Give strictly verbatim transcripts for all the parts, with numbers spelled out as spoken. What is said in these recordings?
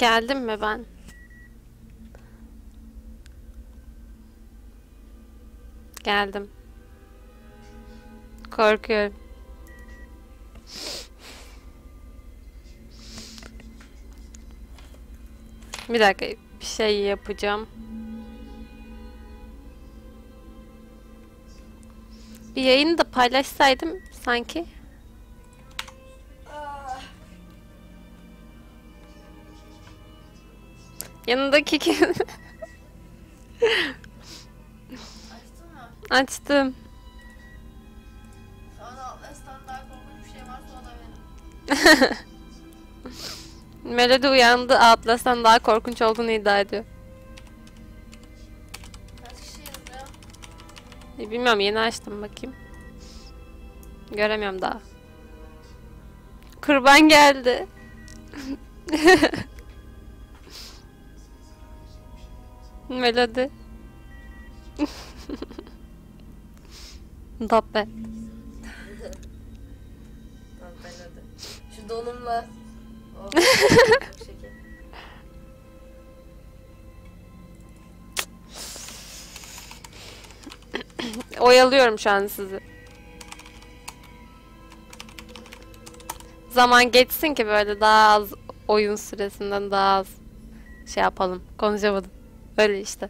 Geldim mi ben? Geldim. Korkuyorum. Bir dakika, bir şey yapacağım. Bir yayını da paylaşsaydım sanki. Yanındaki kim? Açtın mı? Açtım. Sana Atlas'tan daha korkunç bir şey varsa o da benim. Melody uyandı. Atlas'tan daha korkunç olduğunu iddia ediyor. Kaç kişi yazıyor? E, bilmiyorum, yeni açtım bakayım. Göremiyorum daha. Kurban geldi. Melody. Dabbe. Tamam ben hadi. Şu donumla. Oh, çok şeker. Oyalıyorum şu an sizi. Zaman geçsin ki böyle daha az oyun süresinden daha az şey yapalım. Konuşamadım. Öyle işte.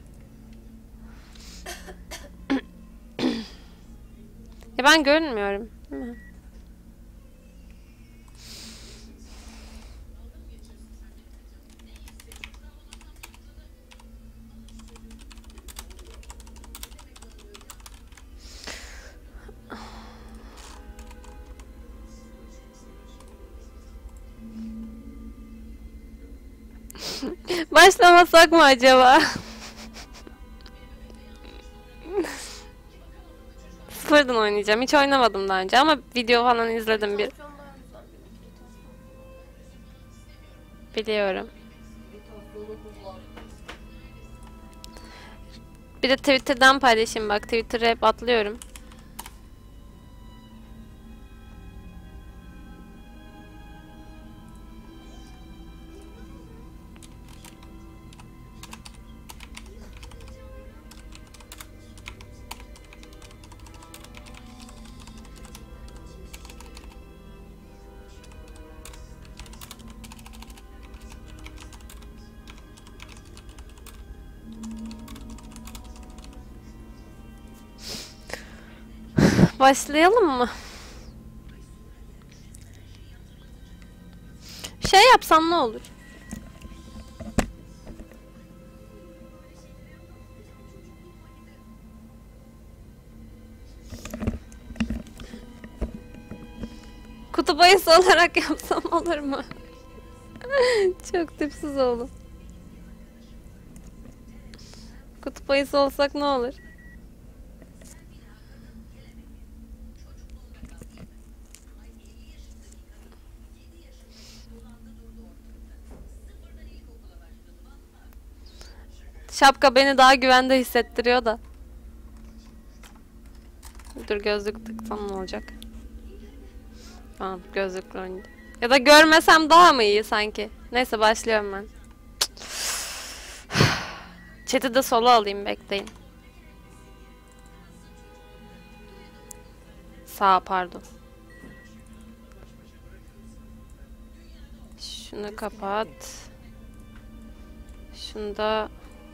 Ya ben görünmüyorum, değil mi? Başlamasak mı acaba? Sıfırdan oynayacağım. Hiç oynamadım daha önce ama video falan izledim bir. Tansiyon daha güzel benimki. Biliyorum. Tansiyonu kullan. Bir de Twitter'dan paylaşayım bak. Twitter'ı hep atlıyorum. Başlayalım mı? Şey yapsam ne olur? Kutup ayısı olarak yapsam olur mu? Çok tipsiz oldu. Kutup ayısı olsak ne olur? Şapka beni daha güvende hissettiriyor da. Dur, gözlük tıksam ne olacak? Tamam, gözlükle oynayayım. Ya da görmesem daha mı iyi sanki? Neyse, başlıyorum ben. Chat'i de sola alayım, bekleyin. Sağ, pardon. Şunu kapat. Şunu da...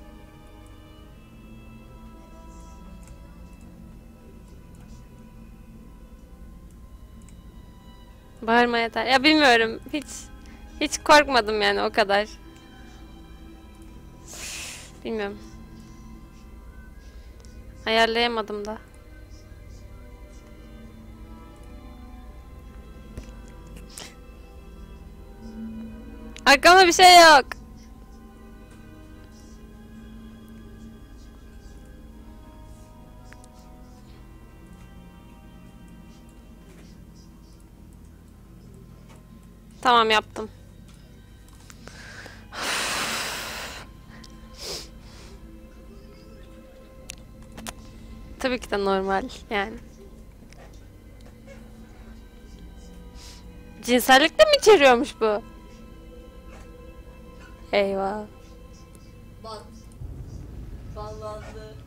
Bağırma yeter. Ya bilmiyorum. Hiç hiç korkmadım yani, o kadar. Bilmiyorum. Ayarlayamadım da. Arkamda bir şey yok. Tamam, yaptım. Tabii ki de normal yani. Cinsellik de mi içeriyormuş bu? Eyvah. Ban. Banlandı.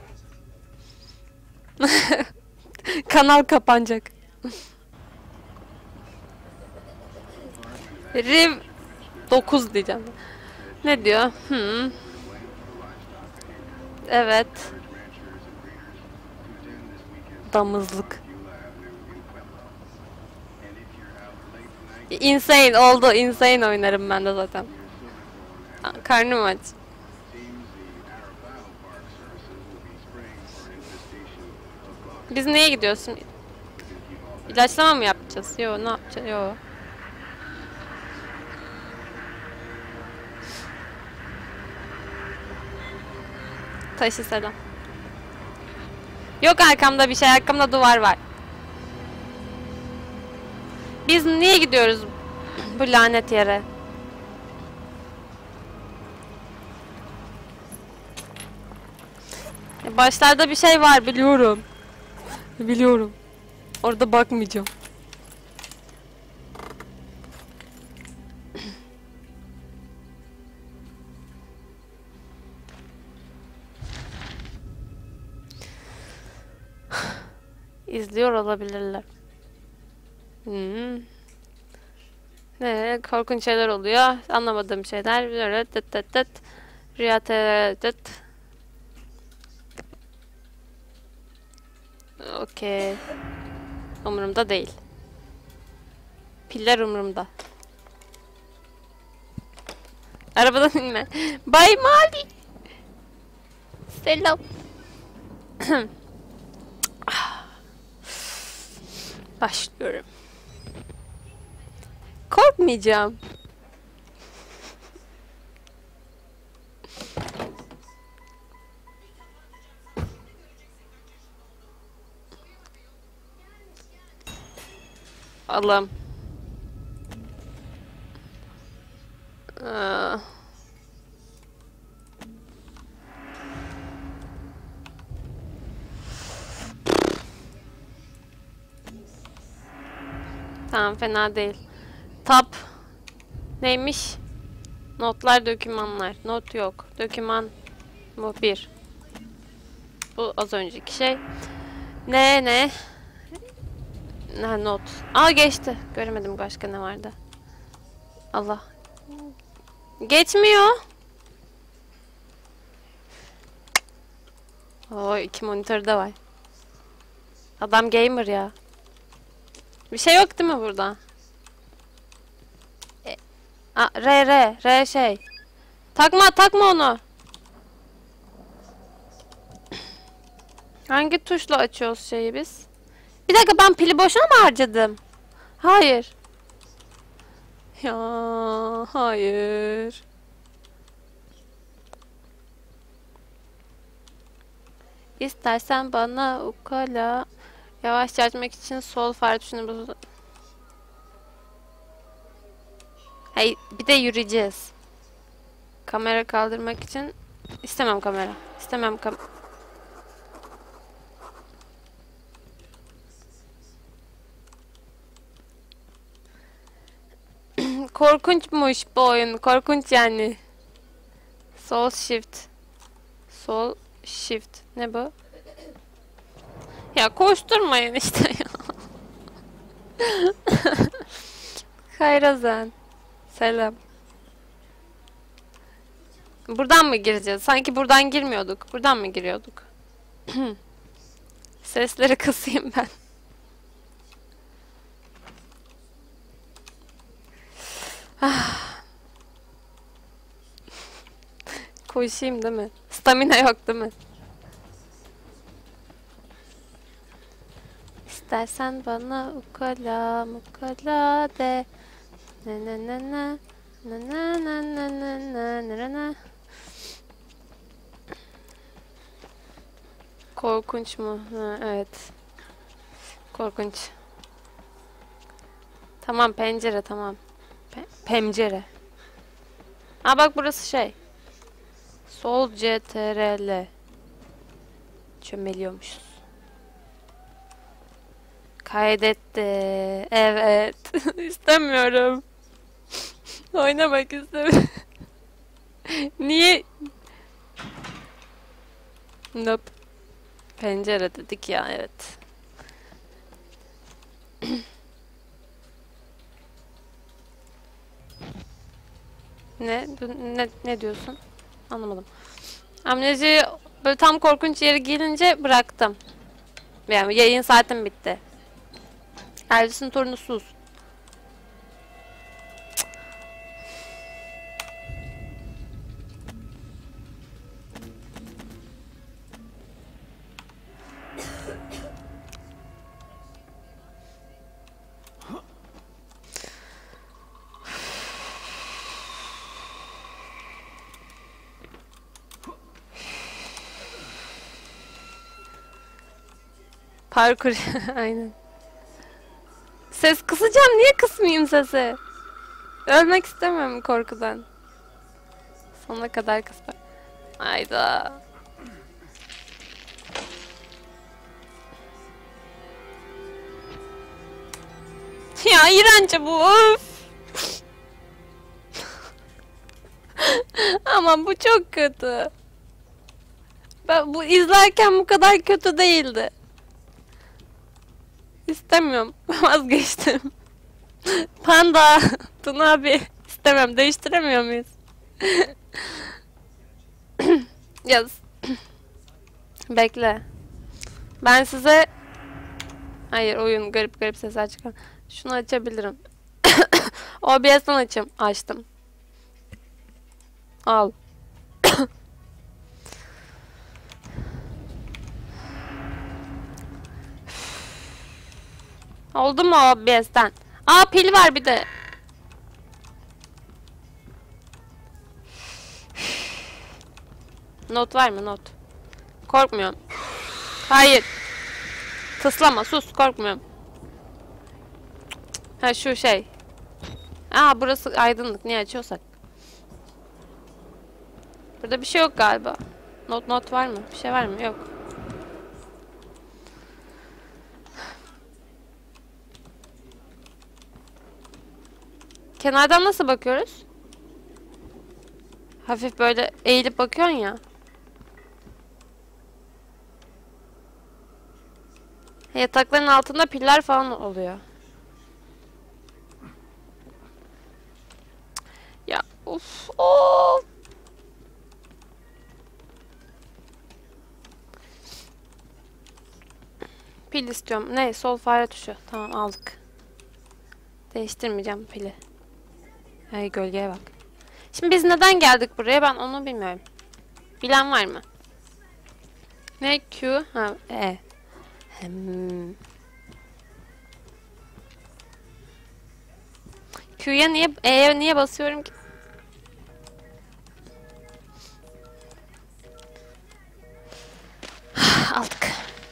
Kanal kapanacak. Riv dokuz diyeceğim. Ne diyor? Hmm. Evet. Damızlık. Insane oldu. Insane oynarım ben de zaten. Aa, karnım aç. Biz neye gidiyorsun? İlaçlama mı yapacağız? Yo, ne yapacağız? Yo. Taşı selam. Yok arkamda bir şey. Arkamda duvar var. Biz niye gidiyoruz bu lanet yere? Başlarda bir şey var biliyorum. Biliyorum. Orada bakmayacağım. İzliyor olabilirler. Hmm. Ne korkunç şeyler oluyor. Anlamadığım şeyler. Böyle tıt tıt tıt. Rüya tıt. Okey. Umurumda değil. Piller umurumda. Arabadan inme. Bay Mavi. Selam. Başlıyorum. Korkmayacağım. Allah'ım. Aa. Tamam fena değil. Tab neymiş? Notlar, dokümanlar. Not yok. Doküman bu bir. Bu az önceki şey. Ne ne? Ne not? Aa geçti. Göremedim başka ne vardı. Allah. Geçmiyor. Oo iki monitör de var. Adam gamer ya. Bir şey yok değil mi burada? E, a, R R R şey. Takma takma onu. Hangi tuşla açıyoruz şeyi biz? Bir dakika ben pili boşuna mı harcadım? Hayır. Ya hayır. İstersen bana ukala. Yavaşça açmak için sol fare tuşuna basın. Hey, bir de yürüyeceğiz. Kamera kaldırmak için istemem kamera. İstemem kam. Korkunçmuş bu oyun. Korkunç yani. Sol shift. Sol shift. Ne bu? Ya koşturmayın işte ya. Hayrazan. Selam. Buradan mı gireceğiz? Sanki buradan girmiyorduk. Buradan mı giriyorduk? Sesleri kısayım ben. Koşayım değil mi? Stamina yok değil mi? İstersen bana ukala mukala de. Ne ne ne ne. Ne ne ne ne ne ne ne ne. Korkunç mu? Ha, evet. Korkunç. Tamam pencere tamam. Pe pencere. Aa bak burası şey. Sol C T R L. Çömeliyormuşuz. Kaydetti. Evet. İstemiyorum. Oynamak istemiyorum. Niye? Nope. Pencere dedik ya, evet. Ne? Ne, ne diyorsun? Anlamadım. Amnezi böyle tam korkunç yere gelince bıraktım. Yani yayın saatim bitti. Elvis'in torunu sus. Parkur. Aynen. Ses kısacağım. Niye kısmayayım sesi? Ölmek istemiyorum korkudan. Sonuna kadar kısma. Hayda. Ya iğrenç bu. Öf. Ama bu çok kötü. Ben bu izlerken bu kadar kötü değildi. İstemiyorum. Vazgeçtim. Panda. Tuna abi. İstemem. Değiştiremiyor muyuz? Yaz. Bekle. Ben size... Hayır, oyun garip garip sesler çıkan. Şunu açabilirim. O B S'den açım. Açtım. Al. Oldu mu O B S'den? Aa, pil var bir de. Not var mı? Not. Korkmuyorum. Hayır. Tıslama, sus, korkmuyorum. Ha, şu şey. Aa, burası aydınlık. Niye açıyorsak? Burada bir şey yok galiba. Not not var mı? Bir şey var mı? Yok. Kenardan nasıl bakıyoruz? Hafif böyle eğilip bakıyorsun ya. Yatakların altında piller falan oluyor. Ya of of. Pil istiyorum. Ne? Sol fare tuşu. Tamam, aldık. Değiştirmeyeceğim pili. Ay, gölgeye bak. Şimdi biz neden geldik buraya? Ben onu bilmiyorum. Bilen var mı? Ne? Q? Ha, E. Hmm. Q'ya niye, E'ye niye basıyorum ki? Aldık.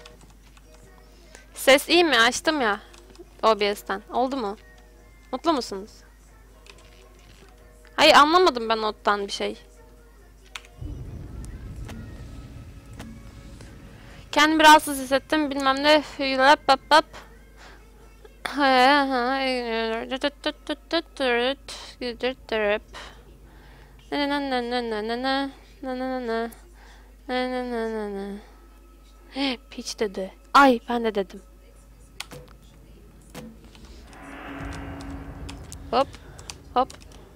Ses iyi mi? Açtım ya. O B S'ten. Oldu mu? Mutlu musunuz? Hayır, anlamadım ben nottan bir şey. Kendimi rahatsız hissettim. Bilmem ne. Lap lap lap. Piç dedi. Ay, ben de dedim. Hop. Hop.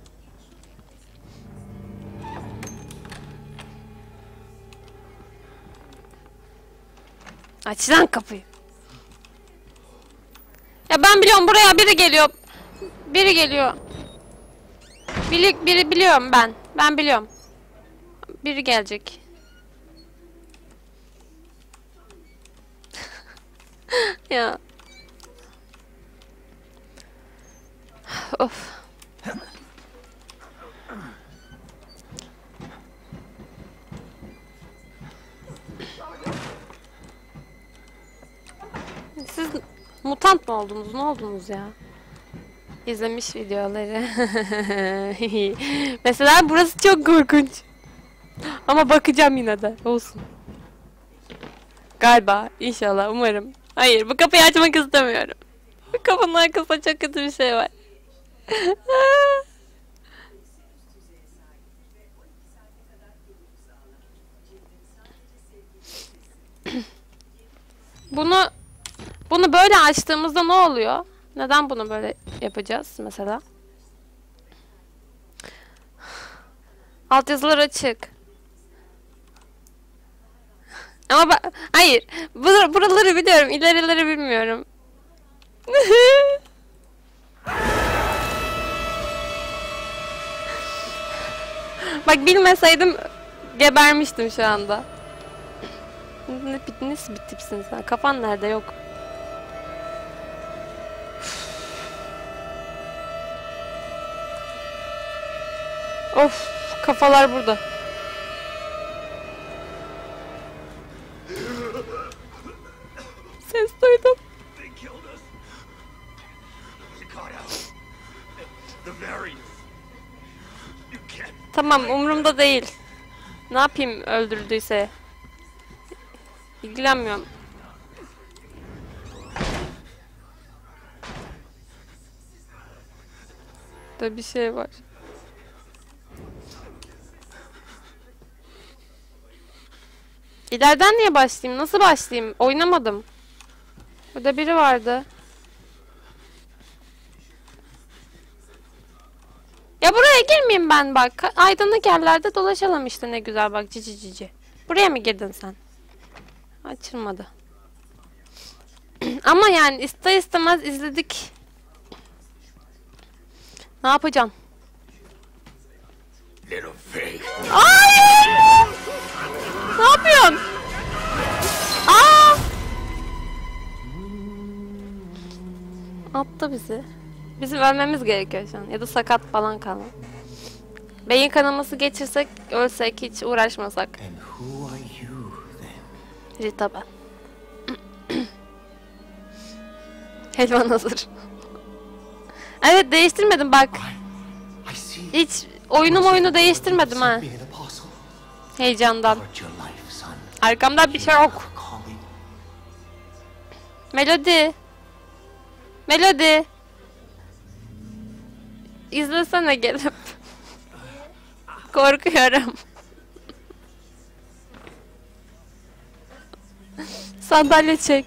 Aç lan kapıyı. Ya ben biliyorum, buraya biri geliyor. Biri geliyor. Biri, biri biliyorum ben. Ben biliyorum. Biri gelecek. Ya. Of. Siz mutant mı oldunuz? Ne oldunuz ya? İzlemiş videoları. Mesela burası çok korkunç. Ama bakacağım yine de. Olsun. Galiba. İnşallah. Umarım. Hayır. Bu kapıyı açmak istemiyorum. Bu kapının arkasında çok kötü bir şey var. Bunu bunu böyle açtığımızda ne oluyor? Neden bunu böyle yapacağız mesela? Altyazılar açık. Ama ba- hayır. Bur buraları biliyorum. İlerileri bilmiyorum. Bak bilmeseydim gebermiştim şu anda. Ne, nasıl bir tipsin sen? Kafan nerede? Yok. Of, kafalar burada. Ses duydum. Tamam, umurumda değil. Ne yapayım öldürdüyse? İlgilenmiyorum. Da bir şey var. İleriden niye başlayayım? Nasıl başlayayım? Oynamadım. Burada biri vardı. Ya buraya girmeyeyim ben bak. Aydınlık yerlerde dolaşalım işte, ne güzel bak, cici cici. Buraya mı girdin sen? Açılmadı. Ama yani ister istemez izledik. Ne yapacağım? Hayır! Ne yapıyorsun? Aa! Attı bizi. Bizim ölmemiz gerekiyor şu an. Ya da sakat falan kalma. Beyin kanaması geçirsek, ölsek, hiç uğraşmasak. Rita ben. Helvan hazır. Evet, değiştirmedim bak. Hiç oyunum oyunu değiştirmedim ha. Heyecandan. Arkamda bir şey yok. Melody. Melody. İzlesene gelip. Korkuyorum. Sandalye çek.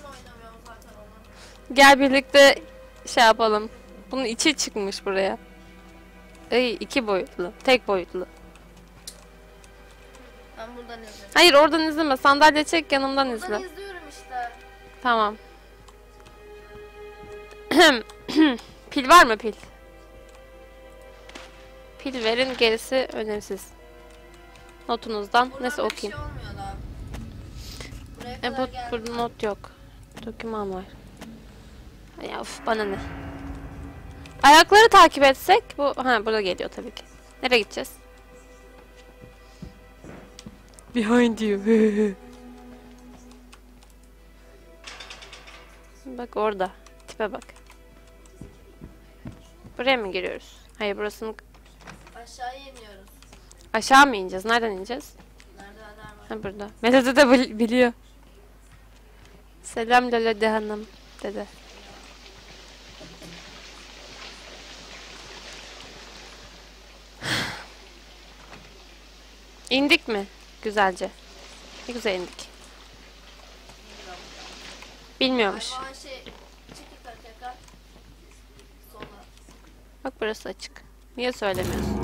Gel birlikte şey yapalım. Bunun içi çıkmış buraya. Ay, iki boyutlu. Tek boyutlu. Ben buradan izliyorum. Hayır, oradan izleme. Sandalye çek, yanımdan izle. Buradan izliyorum işte. Tamam. Pil var mı pil? Pil verin, gerisi önemsiz. Notunuzdan. Buradan Neyse bir okuyayım. şey olmuyor lan. Buraya E kadar bu, geldim. burada not yok. Doküman var. Ya uf, bana ne. Ayakları takip etsek bu, ha burada geliyor tabii ki. Nereye gideceğiz? Behind you. Bak orada. Tipe bak. Buraya mı giriyoruz? Hayır, burasını Aşağıya iniyoruz. aşağı mı ineceğiz? Nereden ineceğiz? Merdivenler var. Ha burada. Melody de bil- biliyor. Selam Lolade Hanım dedi. İndik mi? Güzelce. Ne güzel indik. Bilmiyormuş. Ay, o an şey, çık yukarı tekrar. Sola. Bak burası açık. Niye söylemiyorsun?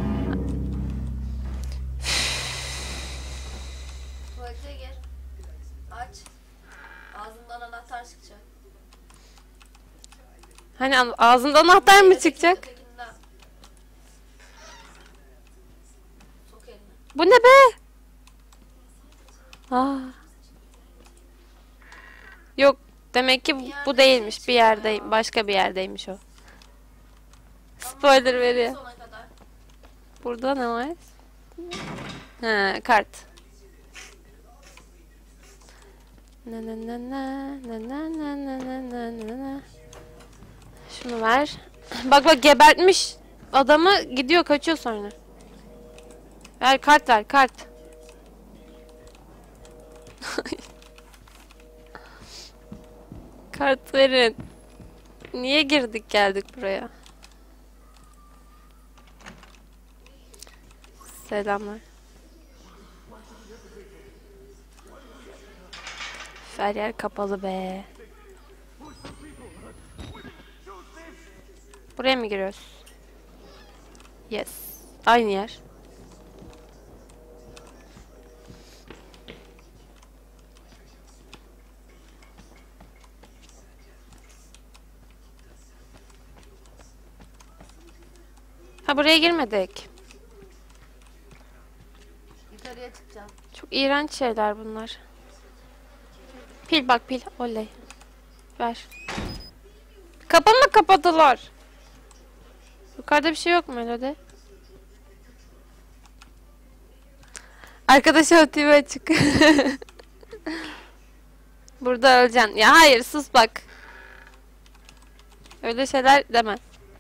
Tuvalete gir. Aç. Ağzından anahtar çıkacak. Hani an- ağzında anahtar mı Öteki- çıkacak? ötekinden. Sok elini. Bu ne be? Aa. Yok, demek ki bu- bu değilmiş. Bir yerde, başka bir yerdeymiş o. Spoiler veriyor. Sona kadar. Burada ne var? Ha, kart. Na na na na na na na na na na na na. Şunu ver. Bak bak, gebertmiş adamı, gidiyor kaçıyor sonra. Ver kart, ver kart. Kart verin. Niye girdik geldik buraya? Selamlar. Üf, her yer kapalı be. Buraya mı giriyoruz? Yes. Aynı yer. Ha, buraya girmedik. Yukarıya çıkacağım. Çok iğrenç şeyler bunlar. Pil bak, pil. Oley. Ver. Kapı mı kapadılar? Yukarıda bir şey yok mu Melody? Arkadaşa T V açık. Burada öleceksin. Ya hayır, sus bak. Öyle şeyler deme.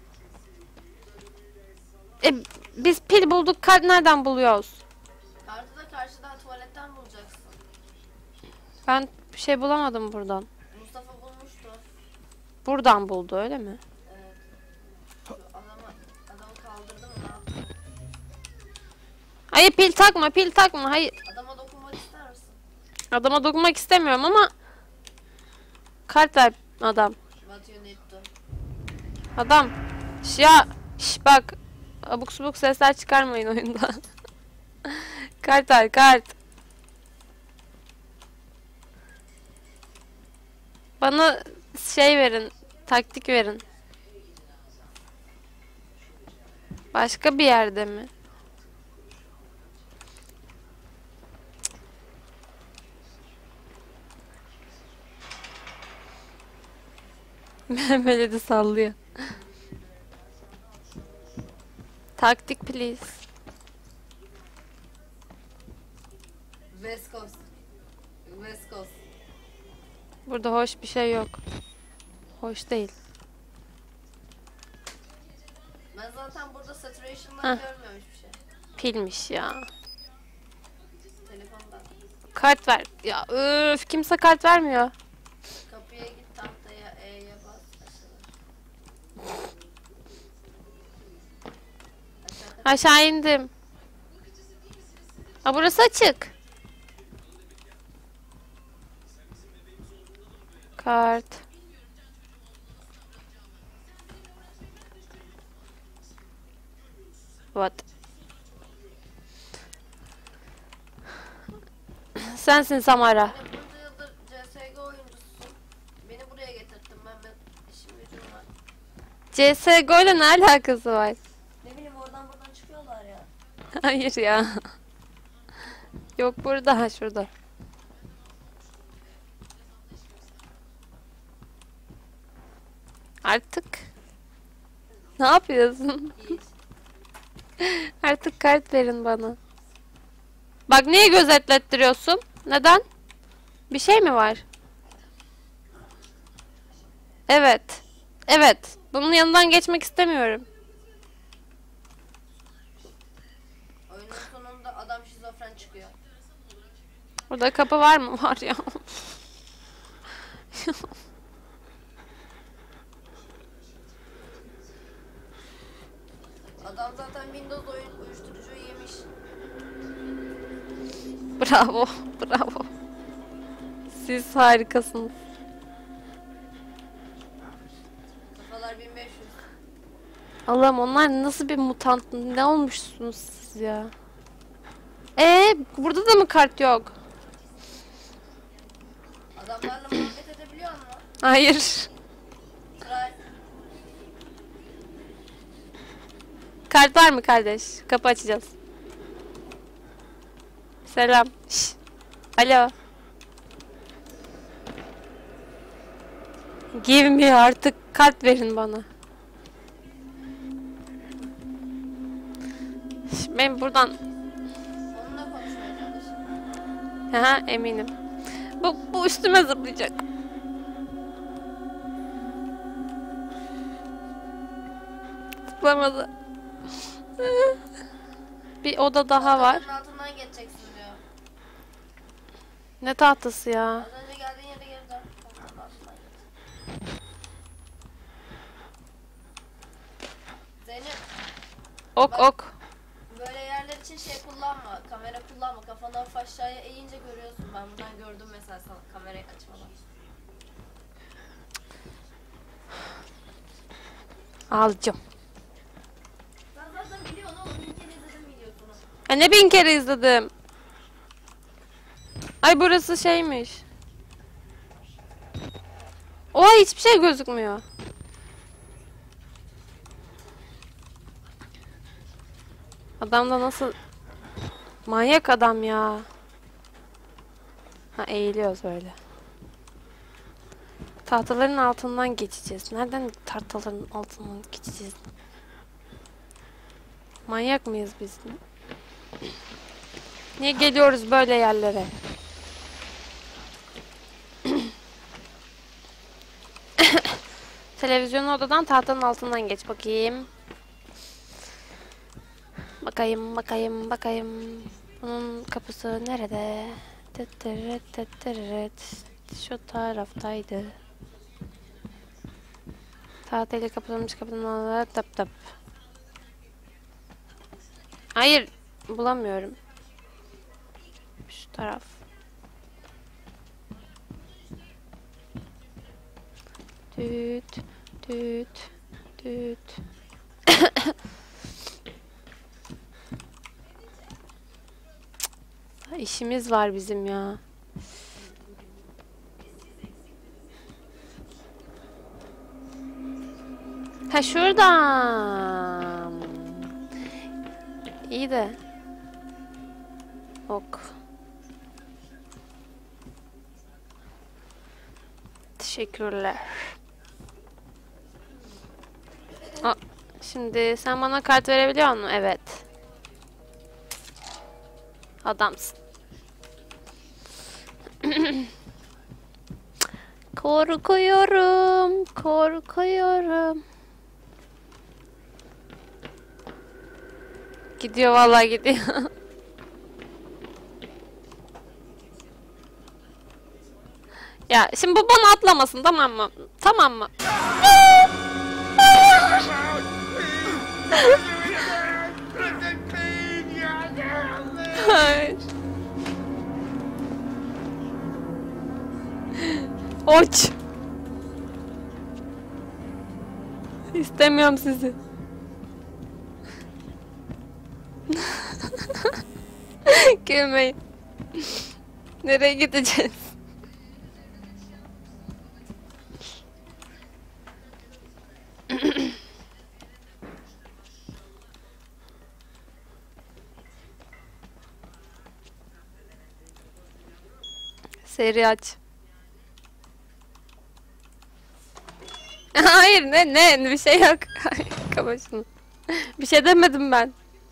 E, biz pil bulduk. Kart nereden buluyoruz? Kartı da karşıdan tuvaletten bulacaksın. Ben bir şey bulamadım buradan. Mustafa bulmuştu. Buradan buldu, öyle mi? Evet. Şu adamı, adamı kaldırdı mı ne yaptı? Hayır, pil takma, pil takma. Hayır. Adama dokunmak ister misin? Adama dokunmak istemiyorum ama kart ver adam. What you need to. Adam. Şş, ya. Şş, bak. Abuk subuk sesler çıkarmayın oyunda. Kart ver, kart. Bana şey verin. Taktik verin. Başka bir yerde mi? Melody sallıyor. Taktik please. West Coast. West Coast. Burada hoş bir şey yok. Hoş değil. Ben zaten burada saturation'dan Heh. görmüyorum hiçbir şey. Pilmiş ya. Telefondan. Kart ver. Ya öf, kimse kart vermiyor. Kapıya git, tahtaya E'ye bas. Aşağıda. Aşağıda. Aşağı indim. Aa, burası açık. Kart. What? Sensin Samara. Benim bunca yıldır C S G O oyuncususun. Beni buraya getirttin. Ben ben işim gücüm var. C S G O ile ne alakası var? Ne bileyim oradan buradan çıkıyorlar ya. Hayır ya. Yok burada, ha şurada. Artık. Ne yapıyorsun? İyi. Artık kart verin bana. Bak, niye gözetlettiriyorsun? Neden? Bir şey mi var? Evet. Evet. Bunun yanından geçmek istemiyorum. Oyunun sonunda adam şizofren çıkıyor. Burada kapı var mı? Var ya. Adam zaten Windows oyun uyuşturucuyu yemiş. Bravo. Bravo. Siz harikasınız. Kafalar bin beş yüz. Allah'ım, onlar nasıl bir mutant? Ne olmuşsunuz siz ya? Ee, burada da mı kart yok? Adamlarla muhabbet edebiliyor musun? Hayır. Try. Kart var mı kardeş? Kapı açacağız. Selam. Şş. Alo. Give me, artık kart verin bana. Şş, ben buradan... Onunla konuşmaya çalış. Aha, eminim. Bu, bu üstüme zıplayacak. Zıplamadı. Bir oda daha var. Tahtanın altından geçeceksin diyor. Ne tahtası ya? Az önce geldiğin yere geri dön. Tahtanın altından geç. Zeynep, Ok ok. böyle yerler için şey kullanma. Kamera kullanma. Kafanı hafif aşağıya eğince görüyorsun. Ben buradan gördüm mesela sana kamerayı açmadan. Alacağım. Ben zaten biliyorsun oğlum. Bir kere izledim videosunu. E ne bin kere izledim. Ay burası şeymiş. Oha hiçbir şey gözükmüyor. Adam da nasıl... Manyak adam ya. Ha eğiliyoruz böyle. Tahtaların altından geçeceğiz. Nereden tahtaların altından geçeceğiz? Manyak mıyız biz? Niye geliyoruz böyle yerlere? Televizyonun odadan tahtanın altından geç bakayım. Bakayım, bakayım, bakayım. Bunun kapısı nerede? Tıtırıt, tıtırıt. Şu taraftaydı. Tahtayla kapatılmış kapının ağzına tap tap. Hayır, bulamıyorum. Şu taraf. Düt, düt, düt. İşimiz var bizim ya. Ha şuradan. İyi de. Ok. Teşekkürler. Aa, şimdi sen bana kart verebiliyor musun? Evet. Adamsın. Korkuyorum, korkuyorum. Gidiyor vallahi gidiyor. Ya şimdi bu bana atlamasın tamam mı? Tamam mı? Hayır. Oç. İstemiyorum sizi. Gülmeyin. Nereye gideceğiz? Seri aç. Hayır ne ne bir şey yok. Kapa şunu. Bir şey demedim ben.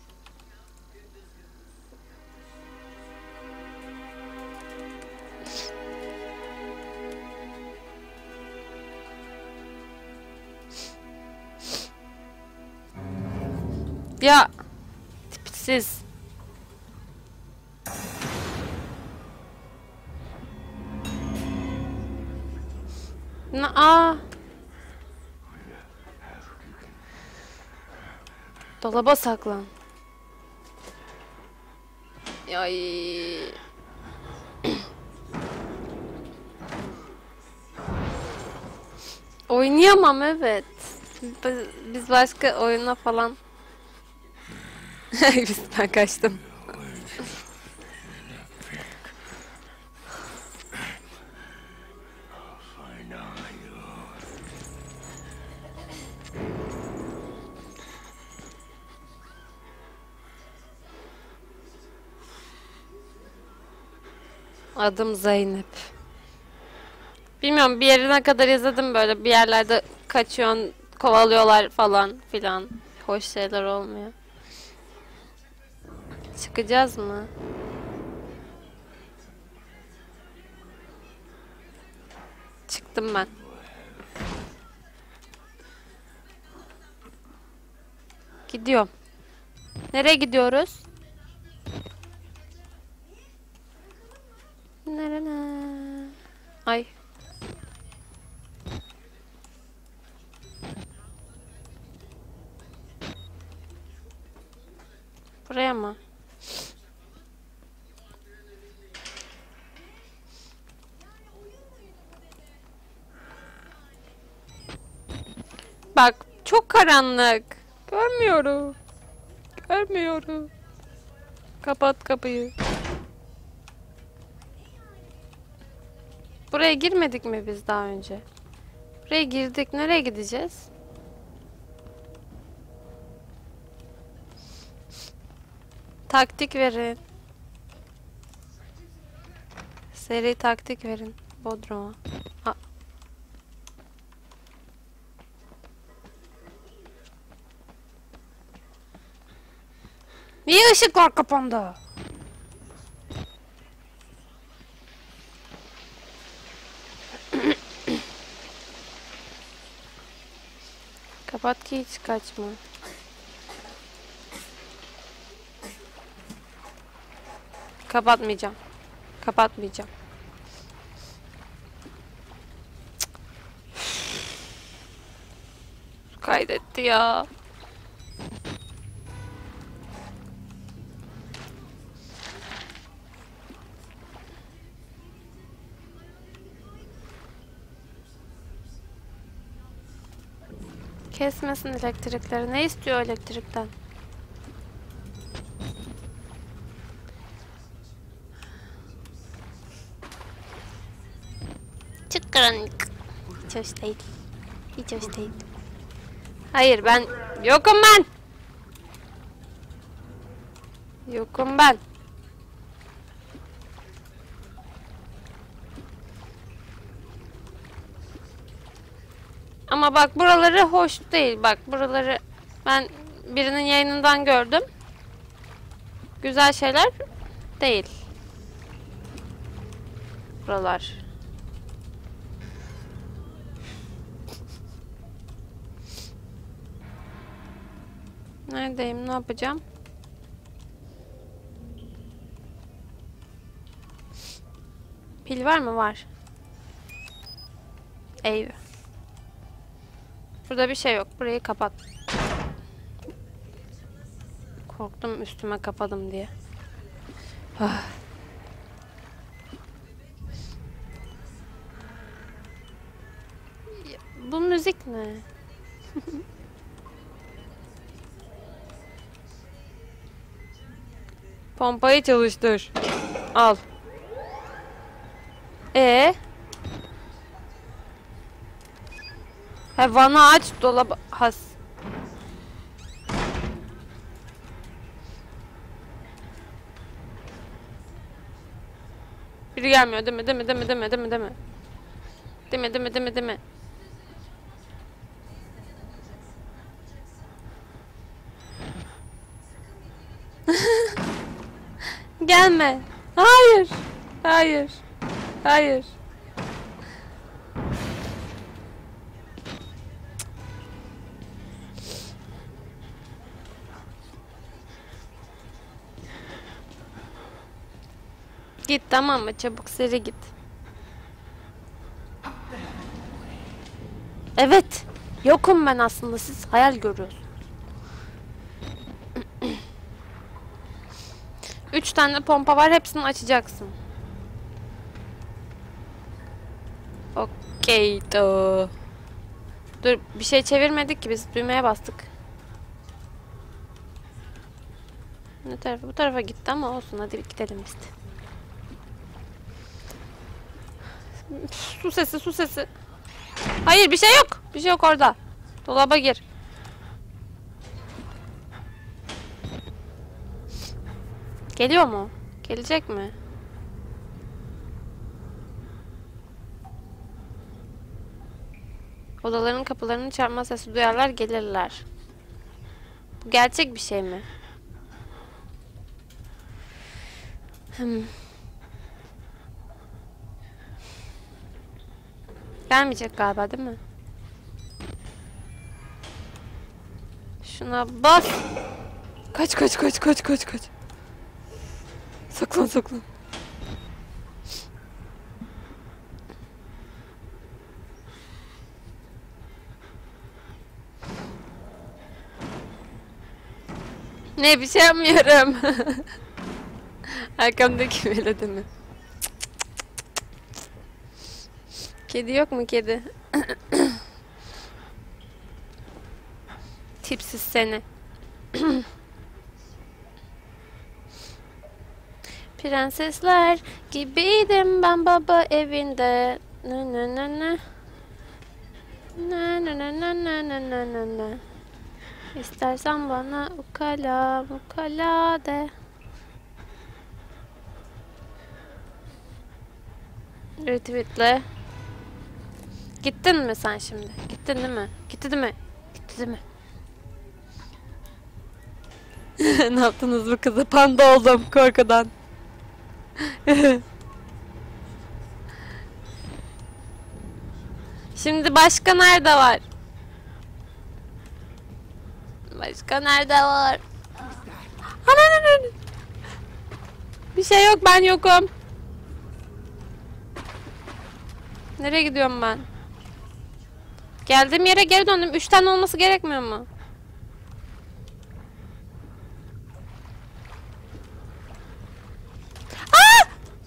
Ya tipsiz. Na aa. Dolaba saklan. Ay. Oynayamam evet. Biz, biz başka oyuna falan. Biz ben kaçtım. Adım Zeynep. Bilmiyorum bir yerine kadar izledim böyle bir yerlerde kaçıyorsun, kovalıyorlar falan filan. Hoş şeyler olmuyor. Çıkacağız mı? Çıktım ben. Gidiyorum. Nereye gidiyoruz? Nereye? Ay. Buraya mı? Bak çok karanlık. Görmüyorum. Görmüyorum. Kapat kapıyı. Buraya girmedik mi biz daha önce? Buraya girdik. Nereye gideceğiz? Taktik verin. Seri taktik verin. Bodrum'a. Ha. Niye ışıklar kapandı? Kapat ki hiç kaçma. Kapatmayacağım. Kapatmayacağım. Kaydetti ya. Kesmesin elektrikleri. Ne istiyor elektrikten? Çok karanlık. Hiç hoş değil. Hiç hoş değil. Hayır ben yokum ben. Yokum ben. Ama bak buraları hoş değil. Bak buraları ben birinin yayınından gördüm. Güzel şeyler değil. Buralar. Neredeyim? Ne yapacağım? Pil var mı? Var. Eyvah. Burada bir şey yok. Burayı kapat. Korktum üstüme kapadım diye. Ah. Bu müzik ne? Pompayı çalıştır. Al. E. He vanı aç dolabı has. Biri gelmiyor değil mi? Değil mi? Değil mi? Değil mi? Değil mi? Değil mi? Değil mi? Değil mi? Değil mi? Değil mi? Gelme. Hayır. Hayır. Hayır. Git tamam mı? Çabuk seri git. Evet. Yokum ben aslında. Siz hayal görüyorsunuz. Üç tane pompa var. Hepsini açacaksın. Okey. Dur. Dur. Bir şey çevirmedik ki biz. Düğmeye bastık. Ne tarafa? Bu tarafa gitti ama olsun. Hadi gidelim işte. Su sesi, su sesi. Hayır bir şey yok. Bir şey yok orada. Dolaba gir. Geliyor mu? Gelecek mi? Odaların kapılarının çarpma sesi duyarlar gelirler. Bu gerçek bir şey mi? Hmm. Gelmeyecek galiba değil mi? Şuna bas. Kaç kaç kaç kaç kaç kaç. Saklan saklan. Ne bir şey yapmıyorum. Arkamdaki veledi mi? Kedi yok mu kedi? Tipsiz seni. Prensesler gibiydim ben baba evinde. Ne ne ne ne. Ne ne ne ne ne ne ne ne ne. İstersen bana ukala ukala de. Retweetle. Gittin mi sen şimdi? Gittin değil mi? Gitti değil mi? Gitti değil mi? Ne yaptınız bu kıza? Panda oldum korkudan. Şimdi başka nerede var? Başka nerede var? Ana, bir şey yok, ben yokum. Nereye gidiyorum ben? Geldiğim yere geri döndüm. Üç tane olması gerekmiyor mu? Aa!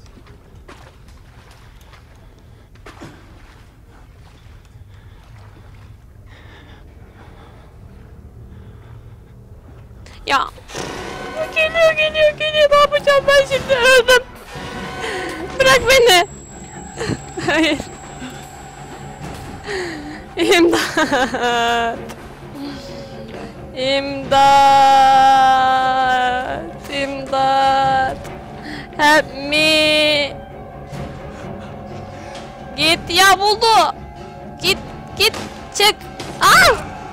Ya. Geliyor, geliyor, geliyor. Ne yapacağım ben şimdi? Öldüm. Bırak beni. Hayır. İmdat. İmdat. İmdat. Help me. Git ya, buldu. Git, git, çık. Aa!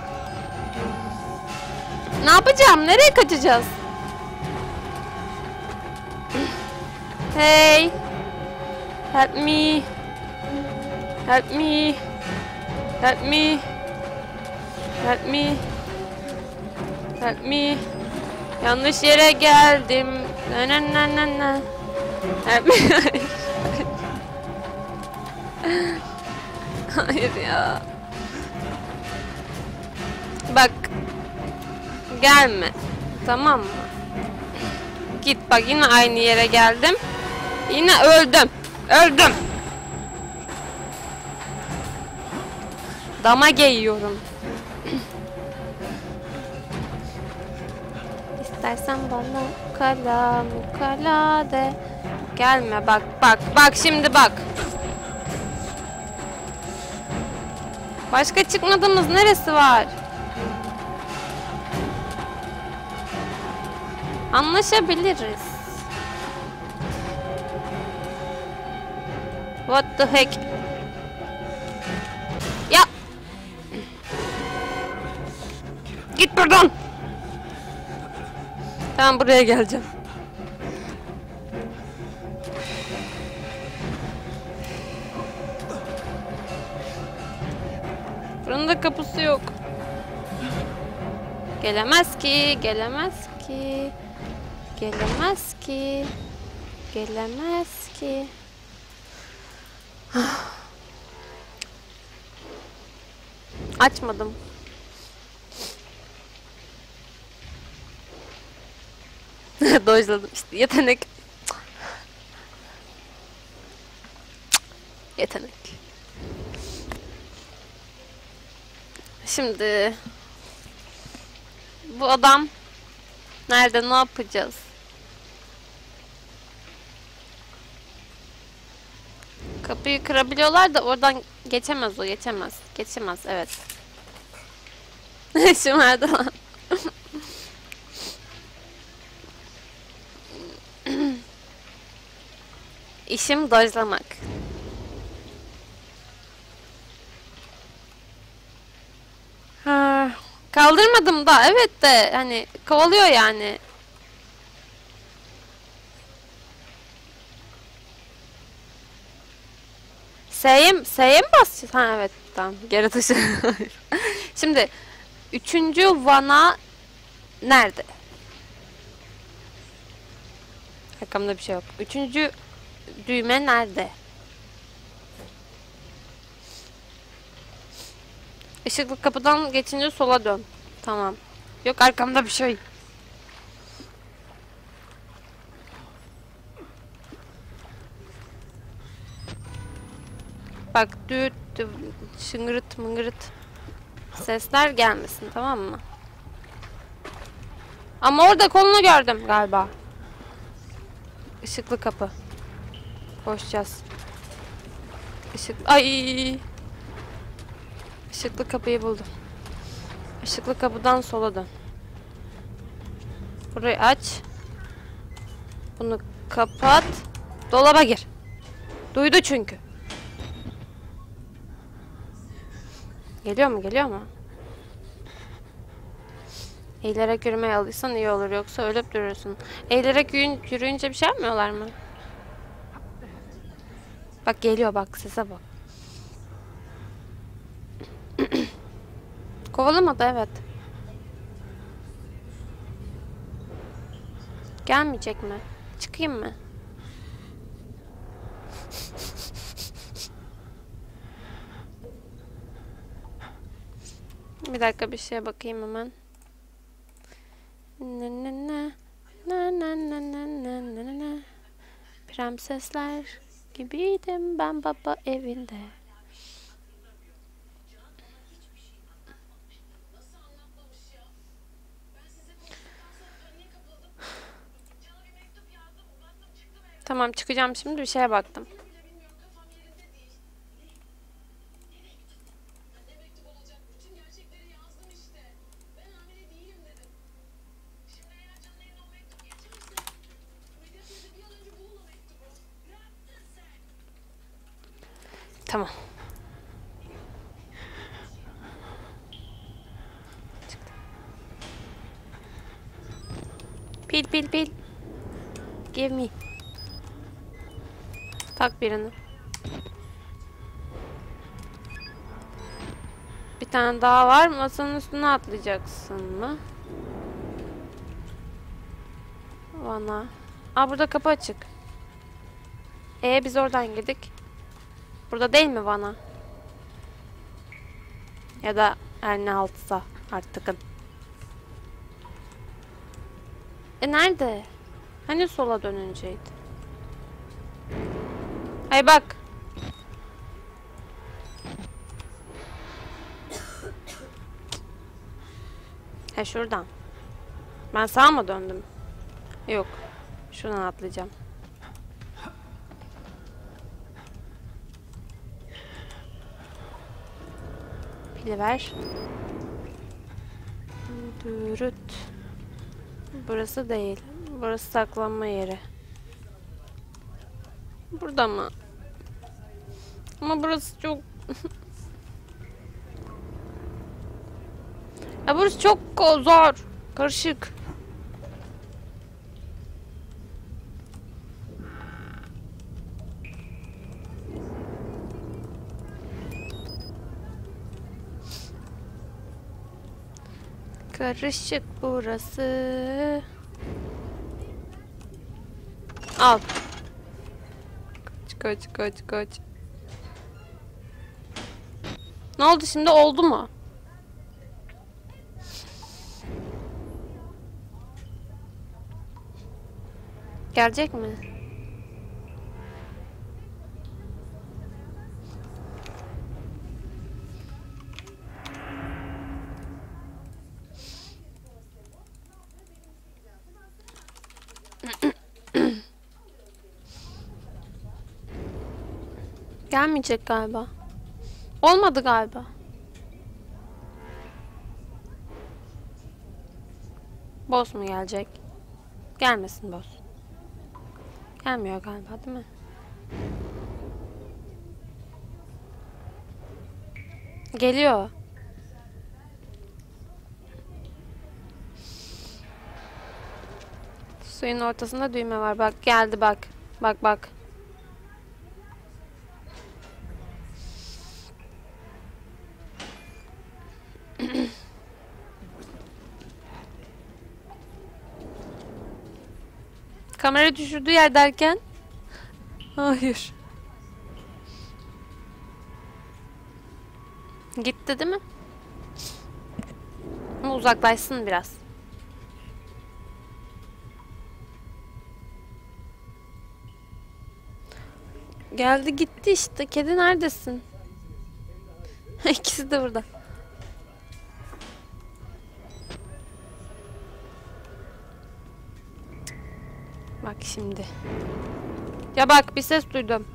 Ne yapacağım? Nereye kaçacağız? Hey. Help me. Help me. Help me. Help me. Help me. Yanlış yere geldim. Na na na na na. Help me. Hayır ya. Bak. Gelme. Tamam mı? Git bak, yine aynı yere geldim. Yine öldüm. Öldüm. Dama giyiyorum. İstersen bana ukala ukala de. Gelme bak bak bak şimdi bak. Başka çıkmadığımız neresi var? Anlaşabiliriz. What the heck? Ya. Git buradan. Tamam, buraya geleceğim. Buranın da kapısı yok. Gelemez ki, gelemez ki. Gelemez ki. Gelemez ki. Açmadım. Dojladım işte. Yetenek. Yetenek. Şimdi bu adam nerede, ne yapacağız? Kapıyı kırabiliyorlar da oradan geçemez o, geçemez. Geçemez, evet. Şu merdiven. İşim dojlamak. Ha, kaldırmadım da, evet de hani kovalıyor yani. S'ye S'ye mi basacağız? Ha evet, tamam, geri taşı. Şimdi üçüncü vana nerede? Arkamda bir şey yok. Üçüncü düğme nerede? Işıklı kapıdan geçince sola dön. Tamam. Yok, arkamda bir şey. Bak, düt, düt, şıngırıt mıngırıt sesler gelmesin, tamam mı? Ama orada kolunu gördüm galiba. Işıklı kapı. Koşacağız. Işık... Ay. Işıklı kapıyı buldum. Işıklı kapıdan sola dön. Burayı aç. Bunu kapat. Dolaba gir. Duydu çünkü. Geliyor mu? Geliyor mu? Eğilerek yürümeye alışsan iyi olur. Yoksa ölüp durursun. Eğilerek yürüyün, yürüyünce bir şey yapmıyorlar mı? Bak geliyor bak. Sese bak. Kovalamadı evet. Gelmeyecek mi? Çıkayım mı? Bir dakika bir şeye bakayım hemen. Na na na na na na na na na na. Prensesler gibiydim ben baba evinde. Tamam çıkacağım şimdi bir şeye baktım. Tamam. Çıktı. Pil pil pil. Give me. Tak birini. Bir tane daha var. Masanın üstüne atlayacaksın mı? Bana. Aa burada kapı açık. Ee biz oradan girdik. Burada değil mi bana? Ya da her ne altsa artık. E nerede? Hani sola dönünceydi? Hay bak. He şuradan. Ben sağa mı döndüm? Yok. Şuradan atlayacağım. Pili ver. Dürüt. Burası değil. Burası saklanma yeri. Burada mı? Ama burası çok... ya burası çok zor. Karışık. Karışık burası. Al. Kaç kaç kaç kaç. Ne oldu şimdi oldu mu? Gelecek mi? Gelmeyecek galiba. Olmadı galiba. Boss mu gelecek? Gelmesin boss. Gelmiyor galiba değil mi? Geliyor. Suyun ortasında düğme var. Bak geldi bak. Bak bak. Kamera düşürdüğü yer derken? Hayır. Gitti değil mi? Ama uzaklaşsın biraz. Geldi gitti işte. Kedi neredesin? İkisi de burada. şimdi. Ya bak bir ses duydum.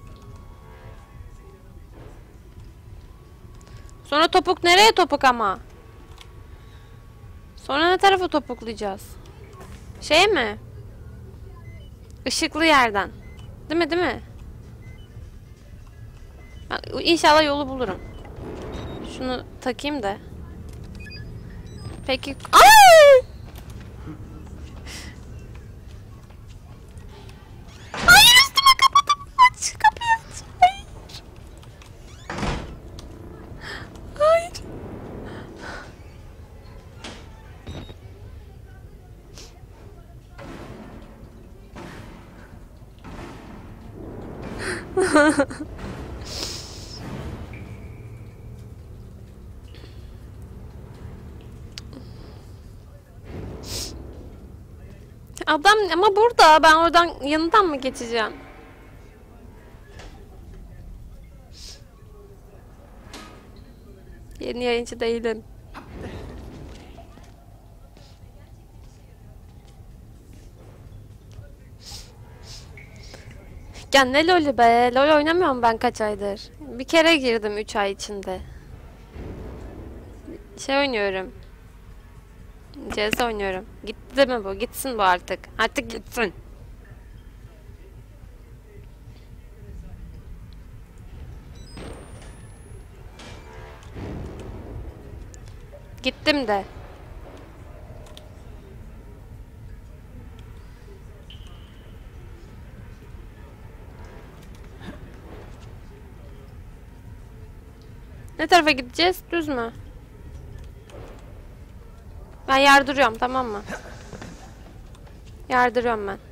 Sonra topuk nereye topuk ama? Sonra ne tarafa topuklayacağız? Şey mi? Işıklı yerden. Değil mi değil mi? Ben İnşallah yolu bulurum. Şunu takayım da. Peki. Ay! Hayır üstüme kapadım. Aç kapıyı aç. Hayır. Hayır. Adam ama burada. Ben oradan yanından mı geçeceğim? Yeni yayıncı değilim. Ya ne lolü be? Lol oynamıyorum ben kaç aydır. Bir kere girdim üç ay içinde. Şey oynuyorum. C S oynuyorum. Gitti mi bu? Gitsin bu artık. Artık gitsin. Gittim de. Ne tarafa gideceğiz? Düz mü? Ben yardırıyorum tamam mı? Yardırıyorum ben.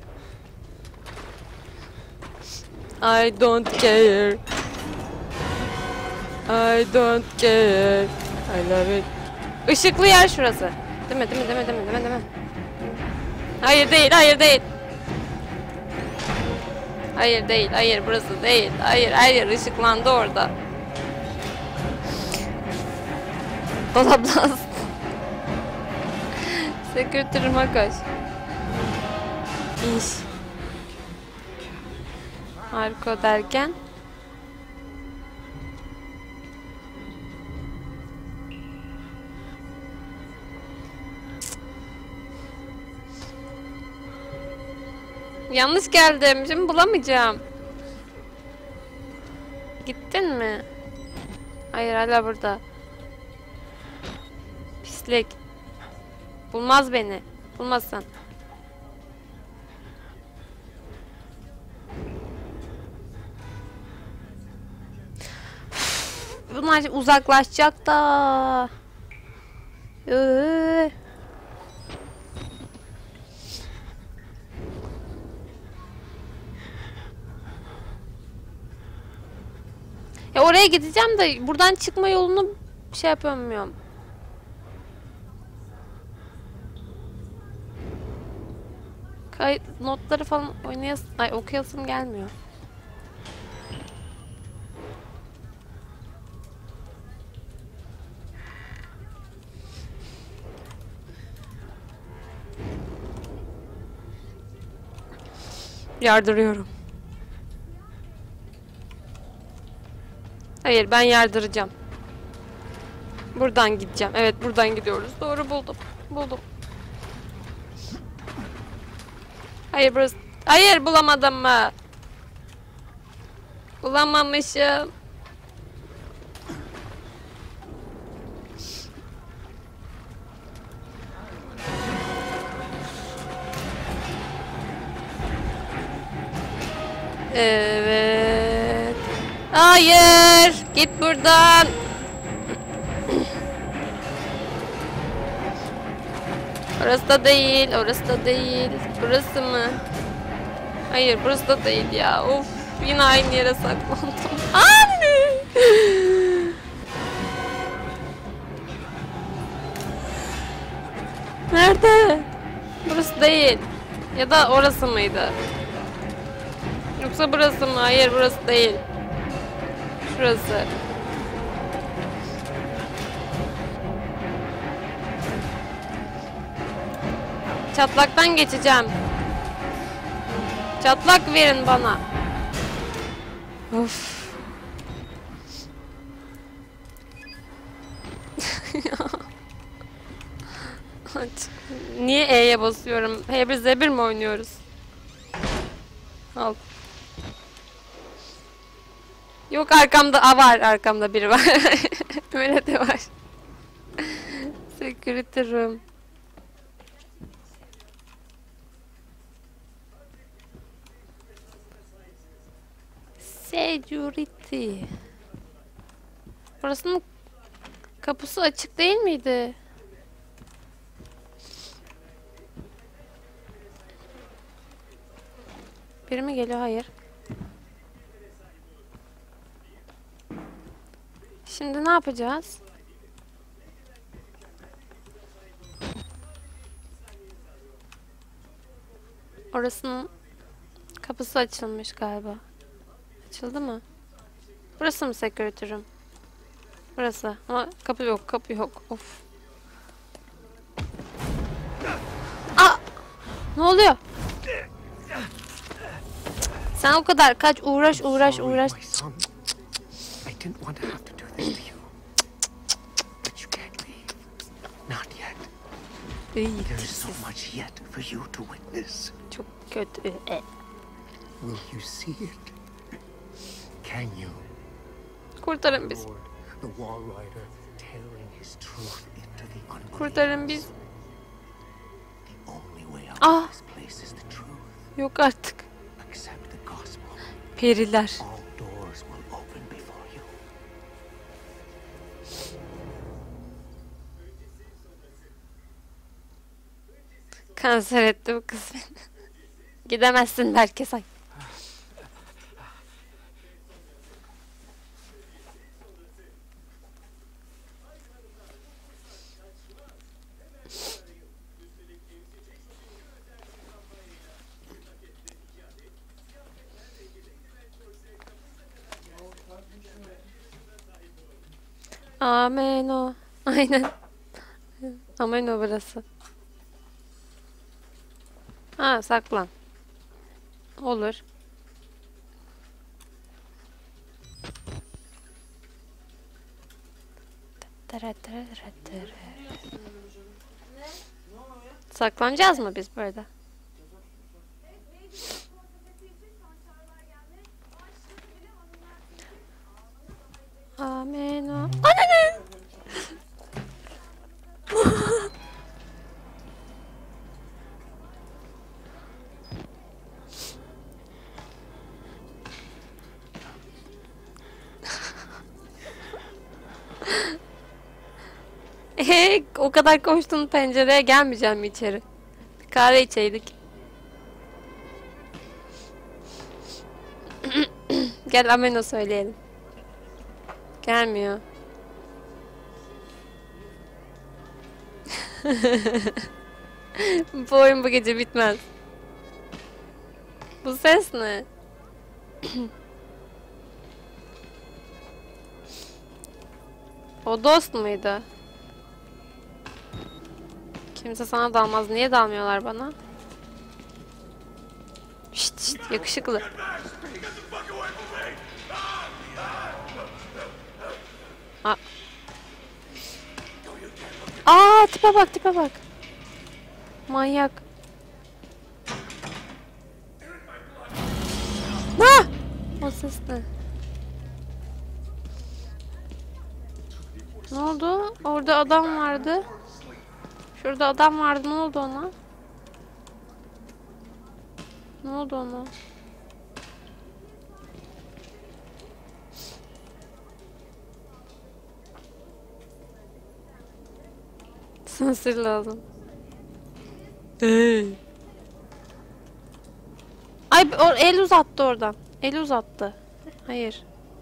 I don't care. I don't care. I love it. Işıklı yer şurası. Değil mi? Değil mi? Değil mi? Değil mi? Değil mi? Değil mi? Hayır değil. Hayır değil. Hayır değil. Hayır burası değil. Hayır. Hayır ışıklandı orada. Dolaptan. Sekreterime koş. İş. Harika derken. Yanlış geldim. Şimdi bulamayacağım. Gittin mi? Hayır hala burada. Pislik. Bulmaz beni. Bulmazsan. Bunlar uzaklaşacak da. Ee. Ya oraya gideceğim de buradan çıkma yolunu şey yapamıyorum. Kayıt notları falan oynayasım, ay okuyasım gelmiyor. Yardırıyorum. Hayır ben yardıracağım. Buradan gideceğim. Evet buradan gidiyoruz. Doğru buldum. Buldum. Hayır burası. Hayır bulamadım mı? Bulamamışım. Evet. Hayır. Git buradan. Orası da değil. Orası da değil. Burası mı? Hayır burası da değil ya. Of. Yine aynı yere saklandım. Anne. Nerede? Burası değil. Ya da orası mıydı? Yoksa burası mı? Hayır burası değil. Şurası. Çatlaktan geçeceğim. Çatlak verin bana. Of. Niye E'ye basıyorum? H bir Z bir mi oynuyoruz? Al. Yok arkamda, a var arkamda biri var. Öyle de var. Security room. Security. Burasının kapısı açık değil miydi? Biri mi geliyor? Hayır. Şimdi ne yapacağız? Orasının kapısı açılmış galiba. Açıldı mı? Burası mı security room? Burası. Ama kapı yok, kapı yok. Of. Aa! Ne oluyor? Sen o kadar kaç, uğraş, uğraş, uğraş. Çok kötü. E. Kurtarın bizi. Kurtarın biz. Ah. Yok artık. Periler. Kanser etti bu kız beni. Gidemezsin belki say. Amen o. Aynen. Amen o burası. Ha saklan. Olur. Saklanacağız mı biz burada? Amen o. Anne! Eee o kadar koştun pencereye gelmeyeceğim mi içeri? Bir kahve içeydik. Gel ameno söyleyelim. Gelmiyor. Bu oyun bu gece bitmez. Bu ses ne? O dost muydu? Kimse sana dalmaz. Niye dalmıyorlar bana? Şşt şşt yakışıklı. Aa. Aa tipe bak tipe bak. Manyak. Ah! O ses ne? Ne oldu? Orada adam vardı. Şurada adam vardı. Ne oldu ona? Ne oldu ona? Sansür lazım. Hey. Ay o el uzattı oradan. El uzattı. Hayır.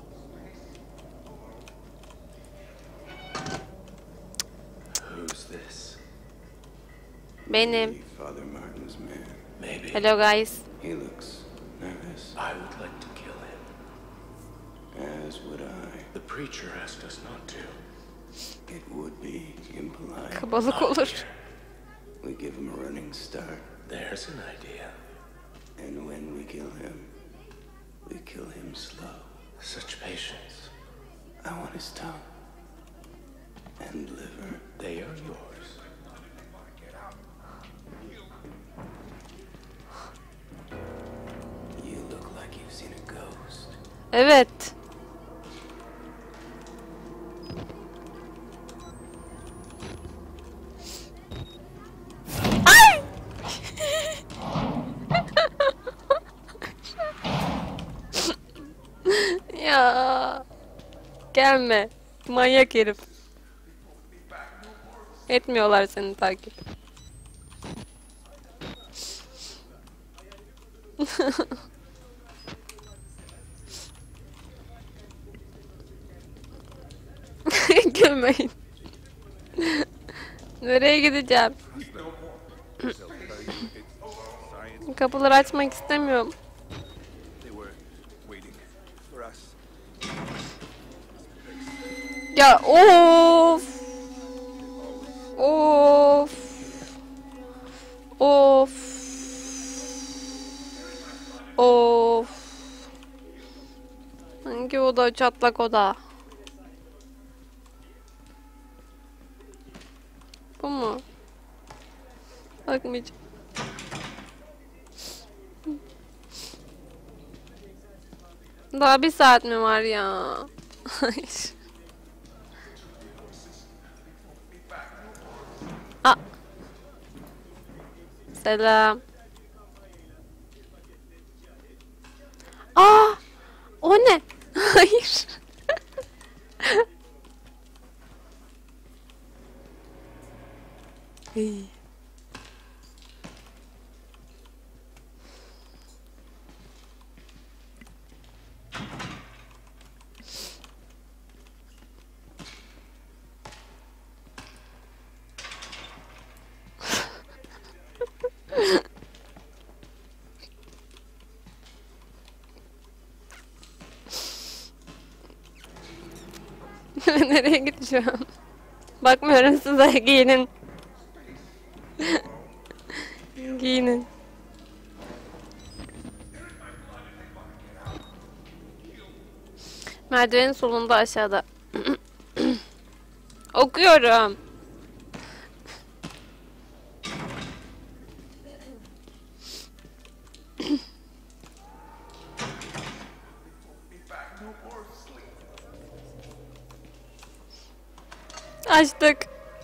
Benim. Hello guys. He looks nervous. I would like to kill him. As would I. The preacher asked us not to. It would be impolite. Kabalık olur. We give him a running start. There's an idea. And when we kill him, we kill him slow. Such patience. I want his tongue and liver. They are yours. You look like you've seen a ghost. Evet. Ay! Ya. Gelme. Manyak herif. Etmiyorlar seni takip. Gülmeyin. Nereye gideceğim? Kapıları açmak istemiyorum. Ya of. Of. Of. Of. Hangi oda? Çatlak oda. Bu mu? Bakmayacağım. Daha bir saat mi var ya? Hayır. Aa. Selam. Aa! O ne? Hayır. İyi. Nereye gideceğim? Bakmıyorum size, giyinin. Giyinin. Merdivenin solunda aşağıda. Okuyorum. Açtık.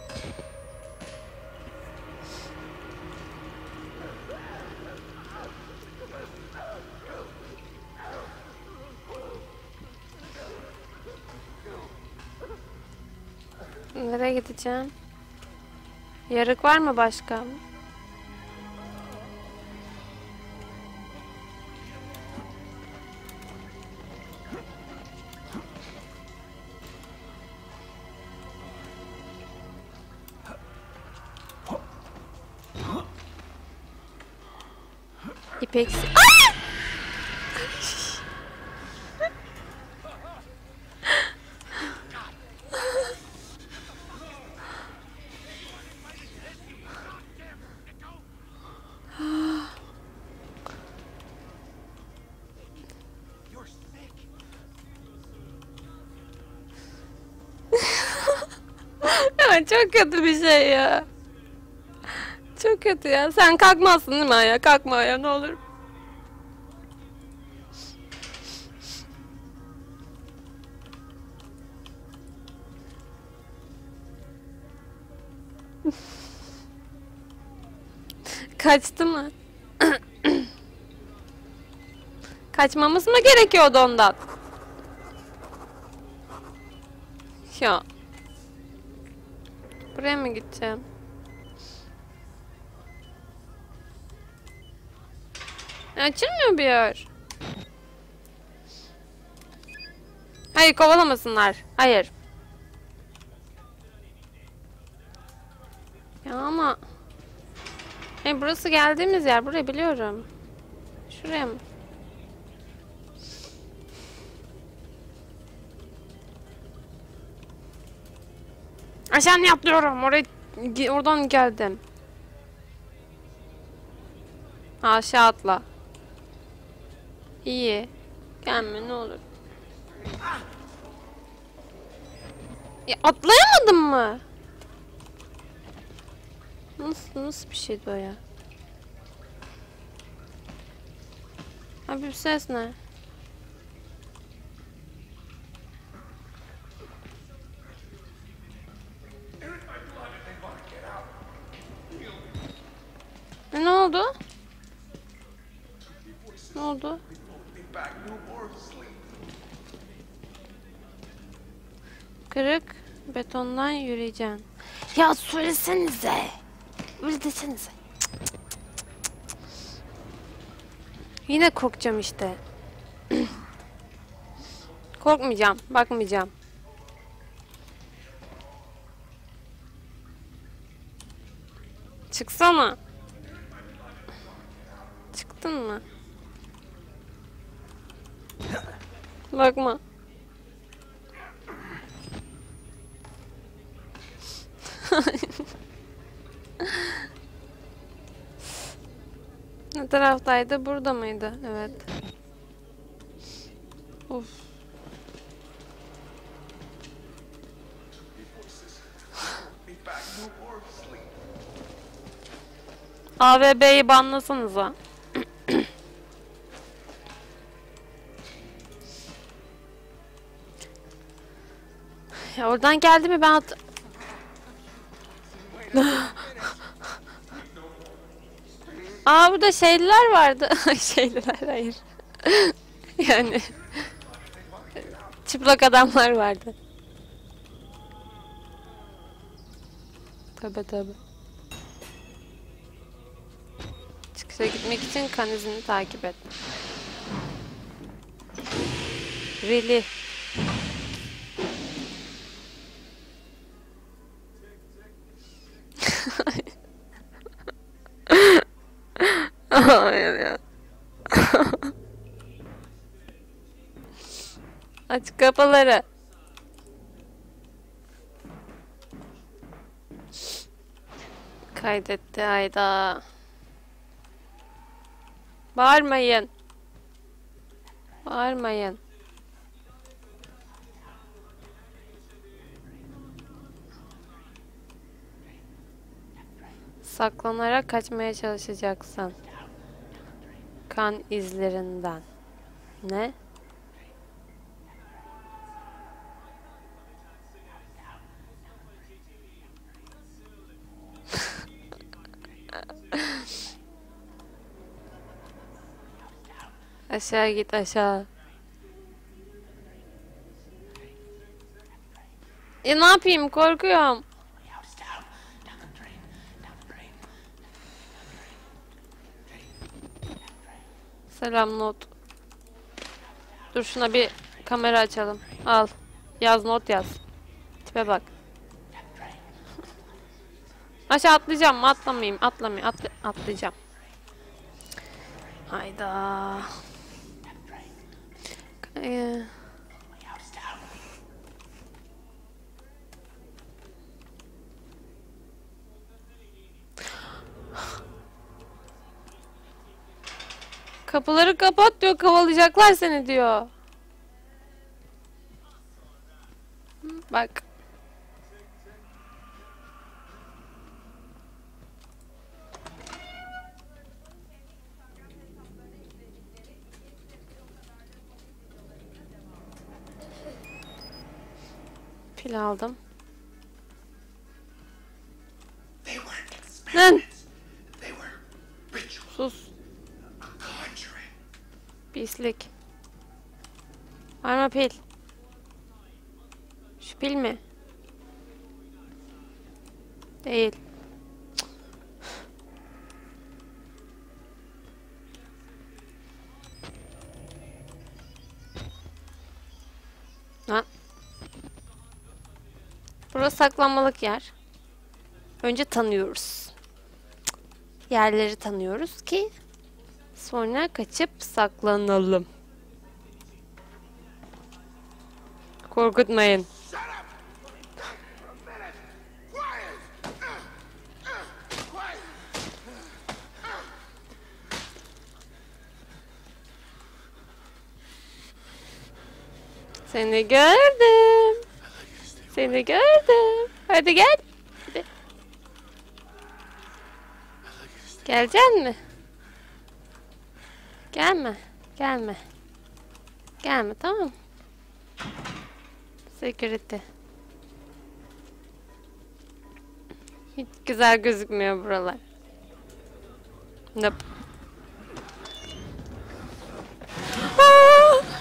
Nereye gideceğim? Yarık var mı başka? İpeksi. Aa! Ya çok kötü bir şey ya. Çok kötü ya. Sen kalkmazsın değil mi ya? Kalkma ya, ne olur. Kaçtı mı? Kaçmamız mı gerekiyordu ondan? Ya. Buraya mı gideceğim? Açılmıyor bir yer. Hayır, kovalamasınlar. Hayır. Ya ama... Hey, burası geldiğimiz yer. Burayı biliyorum. Şuraya mı? Aşağı atlıyorum. Oraya, oradan geldim. Ha, aşağı atla. İyi. Gelme ne olur. Ya atlayamadın mı? Nasıl nasıl bir şeydi o ya? Abi bu ses ne? E, ne oldu? Ne oldu? Kırık betondan yürüyeceksin. Ya söylesenize. Öyle desenize. Yine korkacağım işte. Korkmayacağım. Bakmayacağım. Çıksana. Çıktın mı? Bakma. Ne taraftaydı? Burada mıydı? Evet. Of. A V B'yi banlasanıza. Ya oradan geldi mi ben at... Aa burada şeyler vardı. Şeyler hayır. Yani çıplak adamlar vardı. Tabii tabii. Çıkışa gitmek için kan izini takip et. Really? Hayır ya. Aç kapıları. Kaydetti hayda. Bağırmayın. Bağırmayın. Saklanarak kaçmaya çalışacaksın. Kan izlerinden. Ne? Aşağı git aşağı. Ya ne yapayım korkuyorum. Selam not. Dur şuna bir kamera açalım. Al. Yaz not yaz. Tipe bak. Aşağı atlayacağım mı? Atlamayayım. Atlamayayım. Atla atlayacağım. Hayda. Ee... Kapıları kapat diyor. Kovalayacaklar seni diyor. Bak. Pil aldım. Lan. Sus. Pislik. Var mı pil? Şu pil mi? Değil. Ha. Burası saklanmalık yer. Önce tanıyoruz. Yerleri tanıyoruz ki sonra kaçıp saklanalım. Korkutmayın. Seni gördüm. Seni gördüm. Hadi gel. Hadi. Geleceksin mi? Gelme. Gelme. Gelme, tamam. Security. Hiç güzel gözükmüyor buralar. Nope. Aa!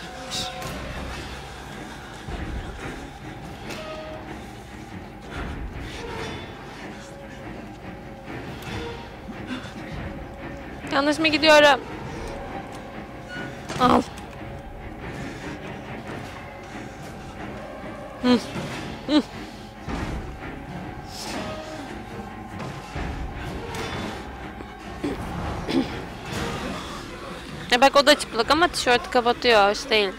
Yanlış mı gidiyorum? Al. Hı. Hı. E bak, o da çıplak ama tişörtü kapatıyor, hoş değil.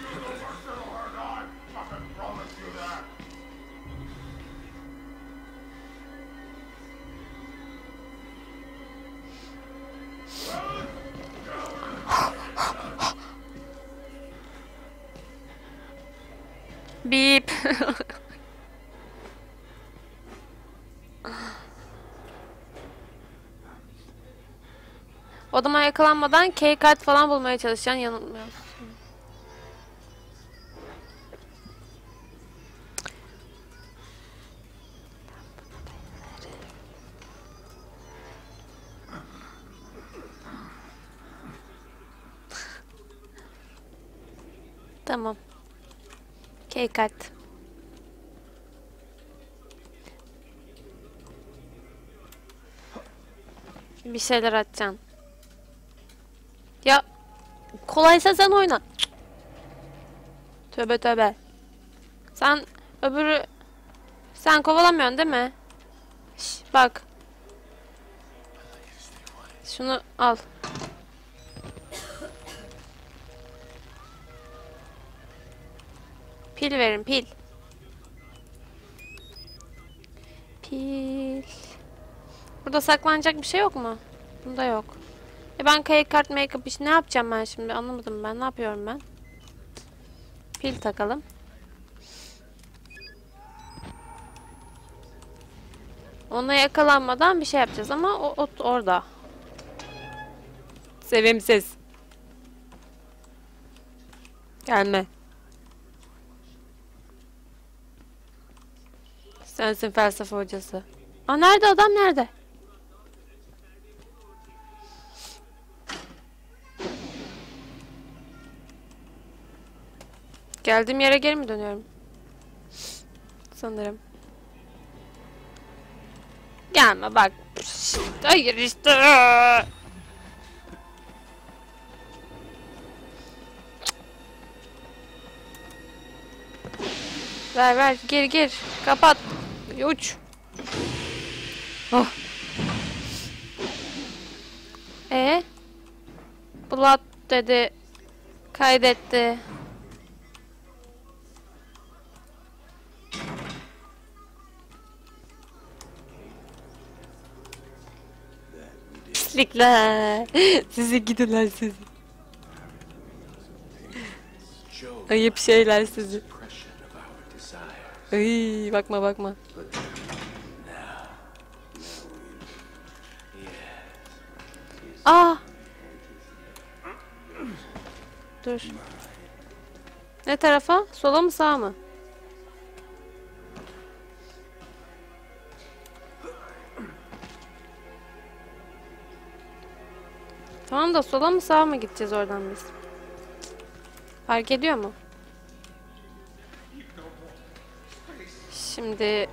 Bip. Odama yakalanmadan key-kart falan bulmaya çalışacaksın, yanılmıyorsun. Tamam. Key-kart. Bir şeyler atacaksın. Ya kolaysa sen oyna. Cık. Tövbe tövbe. Sen öbürü sen kovalamıyorsun değil mi? Şş, bak. Şunu al. Pil verin, pil. Pil. Burada saklanacak bir şey yok mu? Bunda yok. E ben kayık kart make-up iş ne yapacağım ben şimdi? Anlamadım ben. Ne yapıyorum ben? Pil takalım. Ona yakalanmadan bir şey yapacağız ama o, o orada. Sevimsiz. Gelme. Sensin felsefe hocası. Aa, nerede adam, nerede? Geldiğim yere geri mi dönüyorum? Sanırım. Gelme bak. Şşt, hayır işte. Ver ver, gir gir. Kapat. Uç. Oh. E? Blood dedi. Kaydetti. Pislikler. Sizi gidiler sizi. Ayıp şeyler sizi. Ay, bakma bakma. Aa. Dur. Ne tarafa? Sola mı, sağa mı? Tamam da sola mı, sağa mı gideceğiz oradan biz? Fark ediyor mu? Şimdi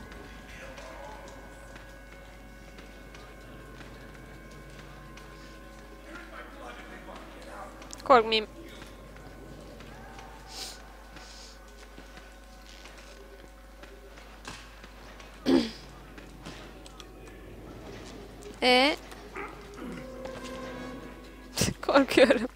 korkmayayım. E korkuyorum.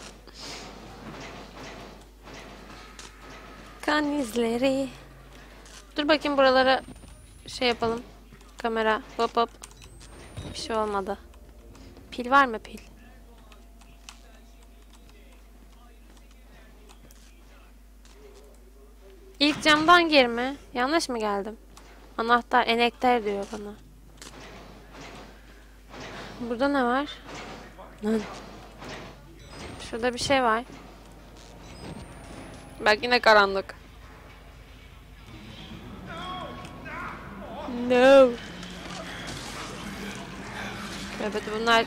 Kan izleri. Dur bakayım buralara şey yapalım. Kamera hop hop. Bir şey olmadı. Pil var mı, pil? İlk camdan gir mi? Yanlış mı geldim? Anahtar, enekter diyor bana. Burada ne var? Lan. Şurada bir şey var. Bak yine karanlık. No. Evet bunlar.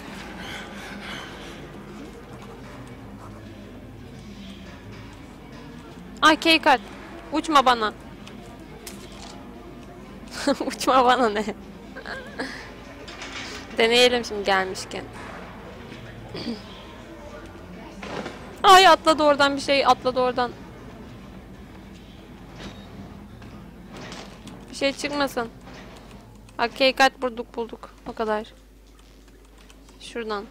Ay keykat. Uçma bana. Uçma bana ne? Deneyelim şimdi gelmişken. Ay atladı oradan bir şey, atladı oradan. Bir şey çıkmasın. Bak keykat bulduk bulduk. O kadar. Şuradan.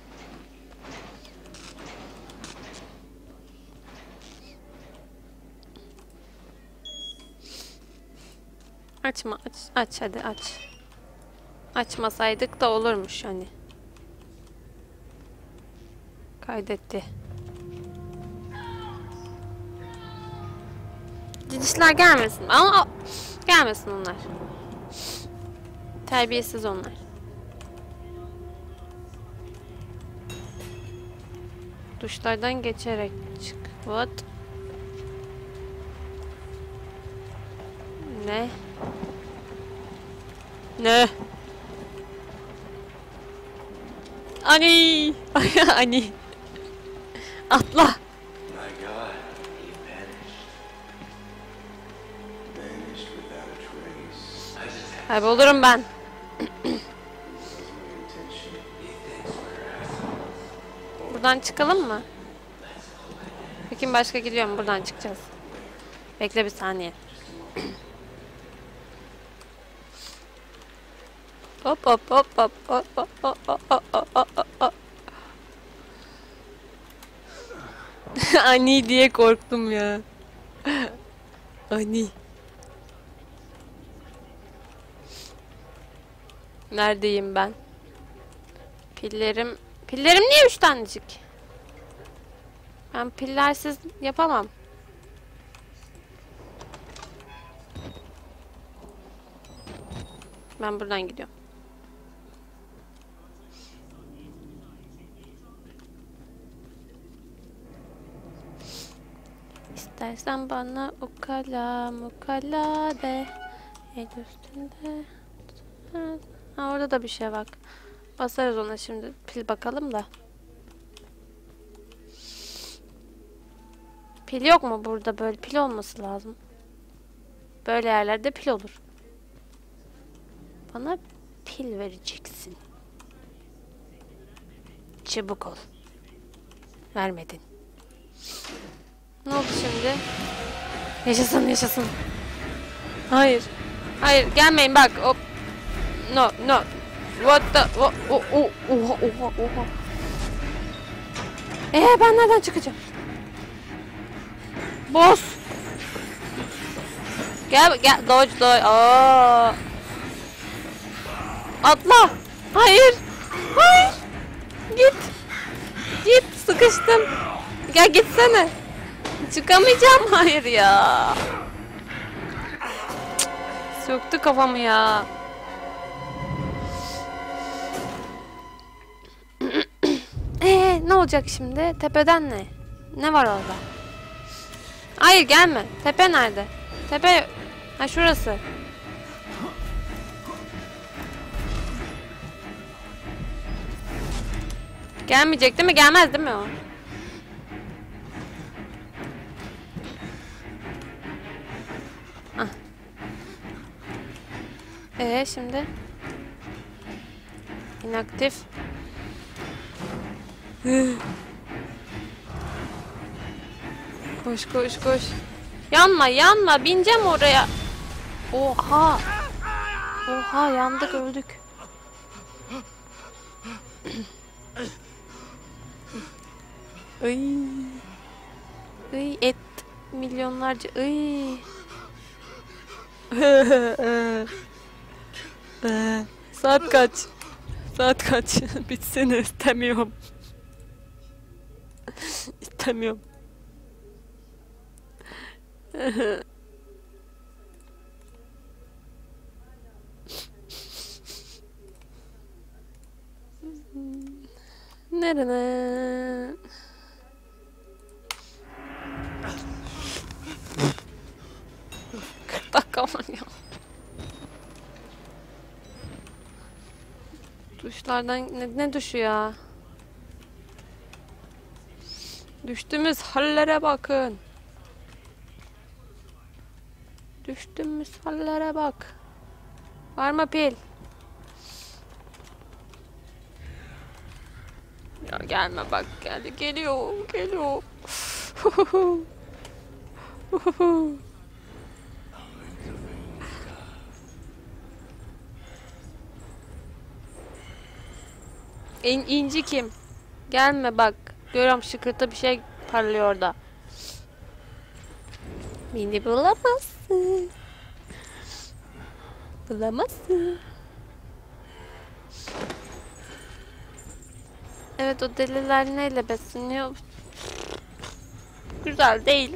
Açma aç aç hadi aç. Açmasaydık da olurmuş hani. Kaydetti. Cidişler gelmesin. Ama gelmesin onlar. Terbiyesiz onlar. Duşlardan geçerek çık. What? Ne? Ne? Ani! Ani! Atla! My God, he vanished. Vanished without a trace. I just had Kaybolurum ben. My intention. he thinks we're assholes. Buradan çıkalım mı? Bakayım başka gidiyor mu? Buradan çıkacağız. Bekle bir saniye. Hop hop hop hop hop hop hop hop hop hop hop hop. Ani diye korktum ya. Ani. Neredeyim ben? Pillerim... Pillerim niye üç tanecik? Ben pillersiz yapamam. Ben buradan gidiyorum. İstersen bana ukala mukala de. El üstünde. Ha orada da bir şey bak. Basarız ona şimdi. Pil bakalım da. Pil yok mu burada? Böyle pil olması lazım. Böyle yerlerde pil olur. Bana pil vereceksin. Çabuk ol. Vermedin. Ne oldu şimdi? Yaşasın yaşasın. Hayır. Hayır gelmeyin bak. Hop. No no. What the? Oh, oh, oh, oha oha oha. Ee ben nereden çıkacağım? Boss. Gel gel dodge dodge. Aa. Atla. Hayır. Hayır. Git. Git sıkıştım. Gel gitsene. Çıkamayacağım. Hayır ya. Söktü kafamı ya. Ee, ne olacak şimdi? Tepeden ne? Ne var orada? Hayır gelme. Tepe nerede? Tepe... Ha şurası. Gelmeyecek değil mi? Gelmez değil mi o? Ah. Ee şimdi? İnaktif. Koş koş koş. Yanma yanma bineceğim oraya. Oha. Oha yandık öldük. Ay. Ay et milyonlarca. Ay. Saat kaç? Saat kaç? Bitsin istemiyorum. İstemiyorum. Nerede? kırk dakika var ya. Duşlardan ne, ne duşu ya? Düştüğümüz hallere bakın. Düştüğümüz hallere bak. Var mı pil? Ya gelme bak geldi geliyor geliyor. İn, inci kim? Gelme bak. Görüyorum şıkırtı bir şey parlıyor orada. Beni bulamazsın. Bulamazsın. Evet o deliler neyle besleniyor? Güzel değil.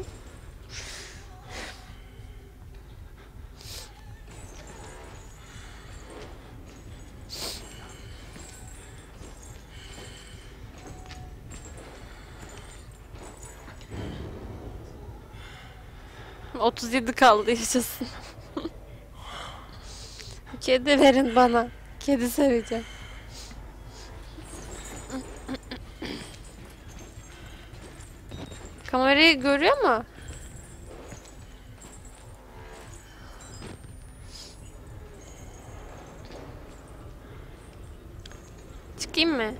otuz yedi kaldı yaşasın. Kedi verin bana. Kedi seveceğim. Kamerayı görüyor mu? Çıkayım mı?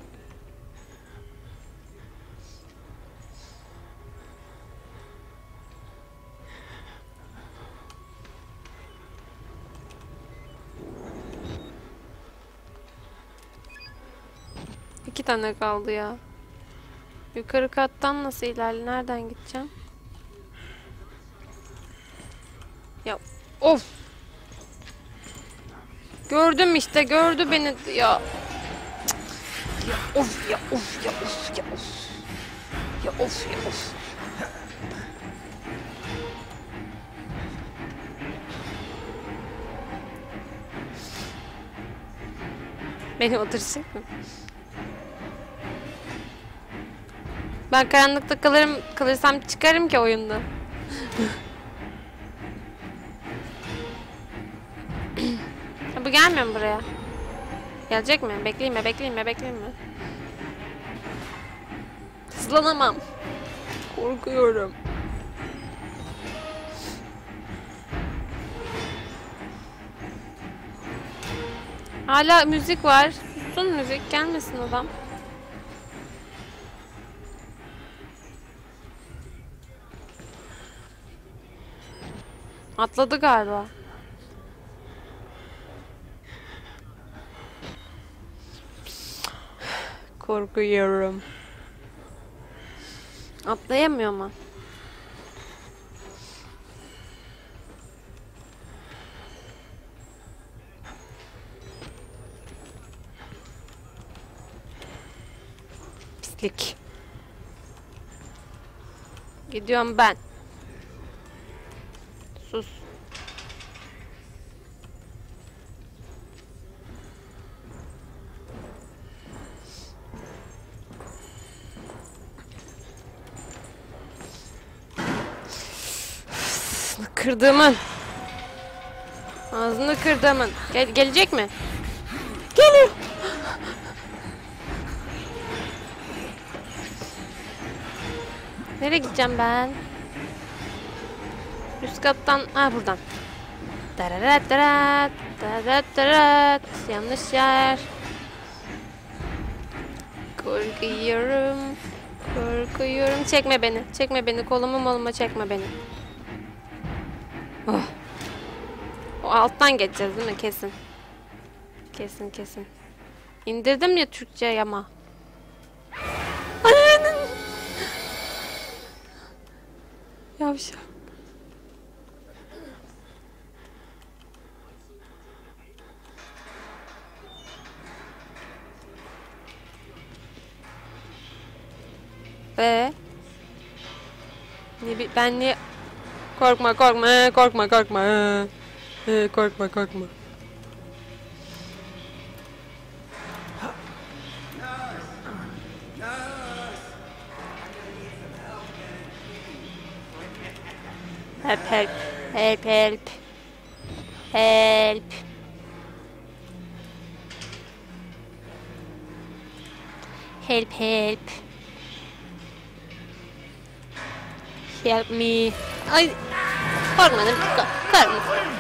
İki tane kaldı ya. Yukarı kattan nasıl ilerle? Nereden gideceğim? Ya of. Gördüm işte, gördü beni ya. Cık. Ya of ya of ya of ya of. Ya of ya of. Beni oturacak mı? Ben karanlıkta kalırım, kalırsam çıkarım ki oyunda. Bu gelmiyor mu buraya? Gelecek mi? Bekleyeyim mi? Bekleyeyim mi? Bekleyeyim mi? Hızlanamam. Korkuyorum. Hala müzik var. Sussun müzik. Gelmesin adam. Atladı galiba. Korkuyorum. Atlayamıyor mu? Pislik. Gidiyorum ben. Sus. Kırdığımın. Ağzını kırdığımın. Gel gelecek mi? Geliyor. Nereye gideceğim ben? Üst kattan, ha buradan. Dararat darat, dararat darat. Yanlış yer. Korkuyorum. Korkuyorum. Çekme beni. Çekme beni. Kolumu moluma çekme beni. Oh. O alttan geçeceğiz değil mi? Kesin. Kesin kesin. İndirdim ya Türkçe ama. Annenin. Yavşak. Ve ne ben niye korkma korkma korkma korkma ee, korkma korkma. Help help. Help help. Help. Help help. Help me. Ay. Korkmadım. Korkmadım.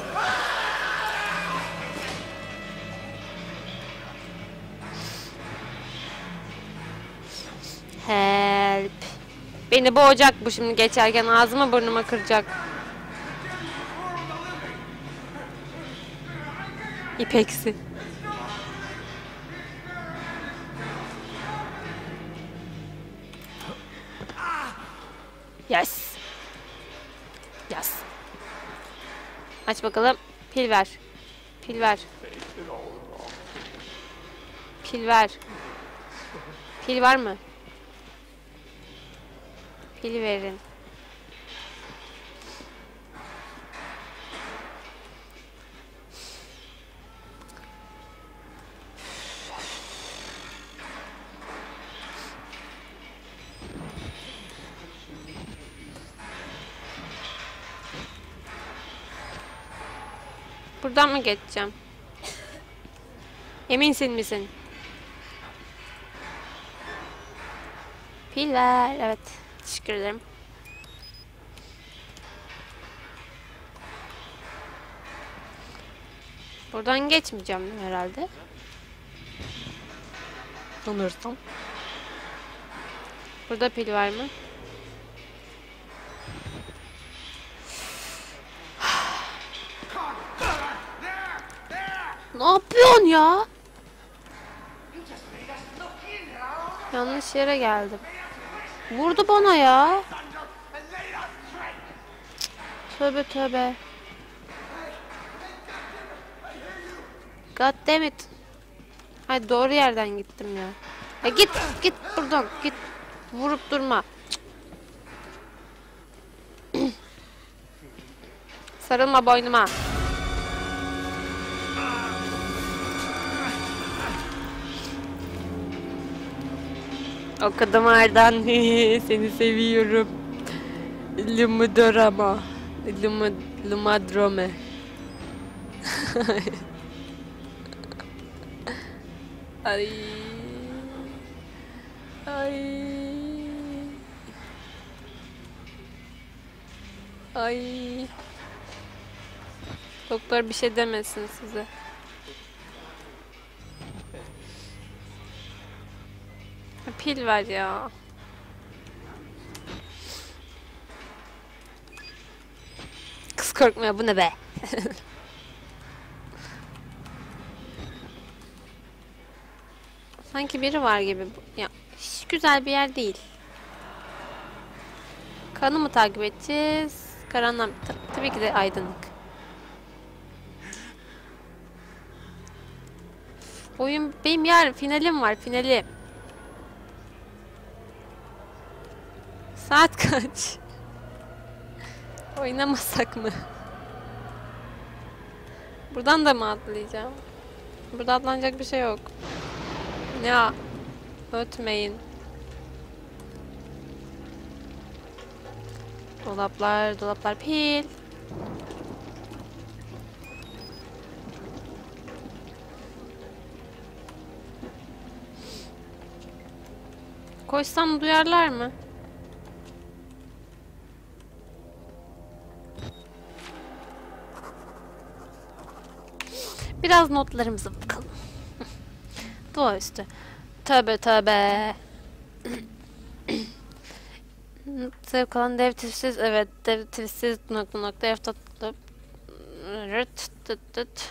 Help. Beni boğacak bu şimdi geçerken, ağzıma burnuma kıracak. İpeksi. Yes. Yes. Aç bakalım. Pil ver. Pil ver. Pil ver. Pil var mı? Pil verin. Buradan mı geçeceğim? Eminsin misin? Pil ver. Evet. Teşekkür ederim. Buradan geçmeyeceğim herhalde. Sanırsam. Burada pil var mı? Ne yapıyorsun ya? Yanlış yere geldim. Vurdu bana ya. Tövbe tövbe. God damn it. Hayır, doğru yerden gittim ya. Ya git git buradan git. Vurup durma. Sarılma boynuma. Okudum Ardan. Seni seviyorum. Lumudorama. Lumud Lumadrome. Ay. Ay. Ay. Doktor bir şey demesin size. Pil ver ya. Kız korkmuyor, bu ne be? Sanki biri var gibi. Ya hiç güzel bir yer değil. Kanı mı takip edeceğiz? Karanlık. Ta tabii ki de aydınlık. Oyun benim yarın finalim var, finalim. Saat kaç? Oynamasak mı? Buradan da mı atlayacağım? Burada atlanacak bir şey yok. Ya ötmeyin. Dolaplar, dolaplar pil. Koşsam duyarlar mı? Biraz notlarımıza bakalım. Doğaüstü. Tövbe tövbe. Zevk alan dev tipsiz. Evet, dev tipsiz nokta nokta f tatlı. Rıt tıt tıt.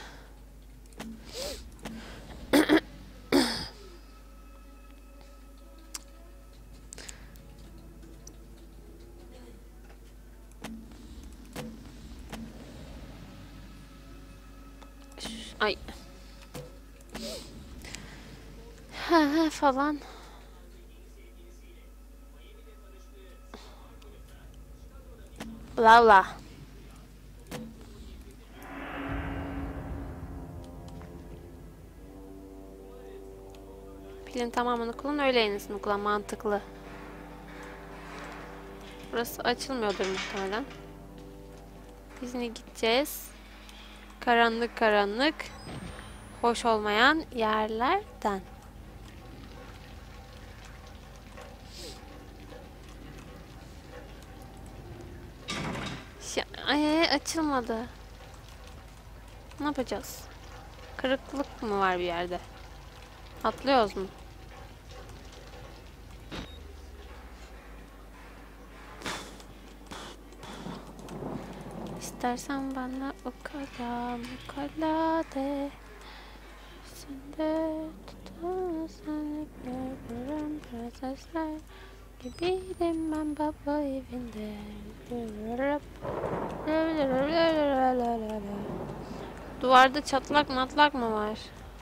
Ay. Ha ha falan. Bla bla. Pilin tamamını kullan, öyle yenisini kullan, mantıklı. Burası açılmıyordur muhtemelen. Biz ne gideceğiz? Karanlık karanlık. Hoş olmayan yerlerden. Şey, ay, açılmadı. Ne yapacağız? Kırıklık mı var bir yerde? Atlıyoruz mu? İstersen bana ukala mukala de. Sende tutarsan görürüm prensesler. Gibiydim ben baba evinde. Duvarda çatlak matlak mı var?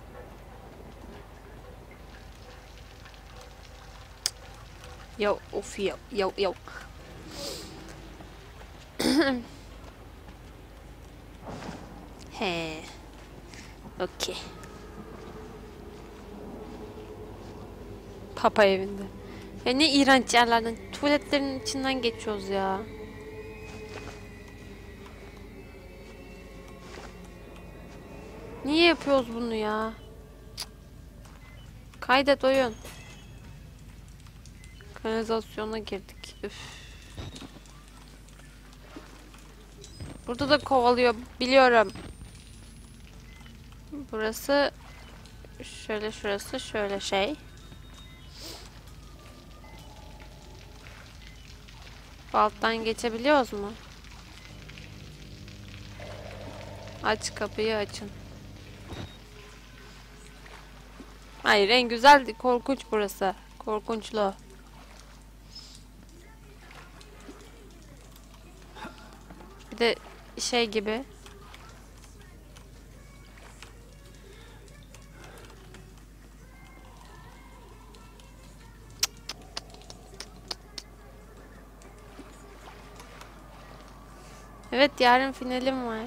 Yo of yo yo yo. He. Okey. Papa evinde. Ya ne iğrenç yerlerden. Tuvaletlerin içinden geçiyoruz ya. Niye yapıyoruz bunu ya? Cık. Kaydet oyun. Kanalizasyona girdik. Üf. Burada da kovalıyor. Biliyorum. Burası şöyle, şurası şöyle şey. Alttan geçebiliyoruz mu? Aç kapıyı, açın. Hayır, en güzel korkunç burası. Korkunçlu. Bir de şey gibi. Evet, yarın finalim var.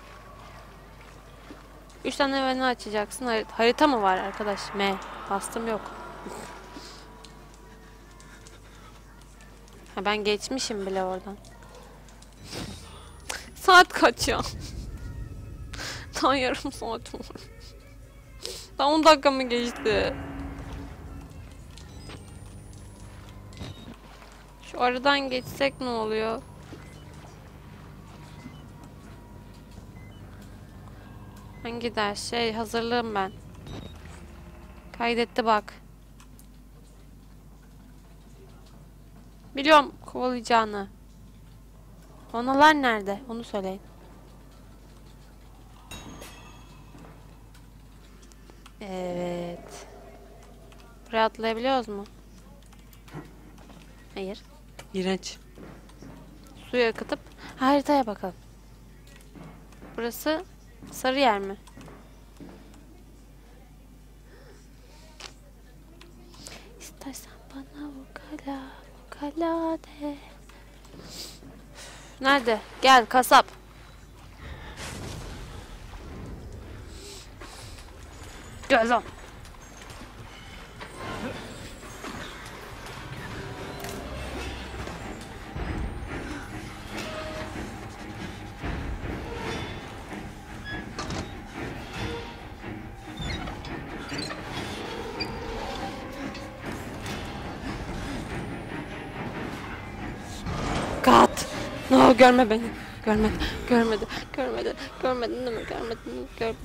Üç tane menü açacaksın. Har harita mı var arkadaş? M. Bastım yok. Ha, ben geçmişim bile oradan. Saat kaç ya? Daha yarım saat var. Daha on dakika mı geçti? Şu aradan geçsek ne oluyor? Hangi ders? Şey, hazırlığım ben. Kaydetti bak. Biliyorum kovalayacağını. Onalar nerede? Onu söyleyin. Evet. Buraya atlayabiliyoruz mu? Hayır. İğrenç. Suyu akıtıp haritaya bakalım. Burası sarı yer mi? İstersen bana ukala ukala de. Nerede? Gel kasap. Gel lan. Kat. No, görme beni. Görmedi. Görmedi. Görmedi. Görmedin değil mi? Görmedin mi? Görmedin.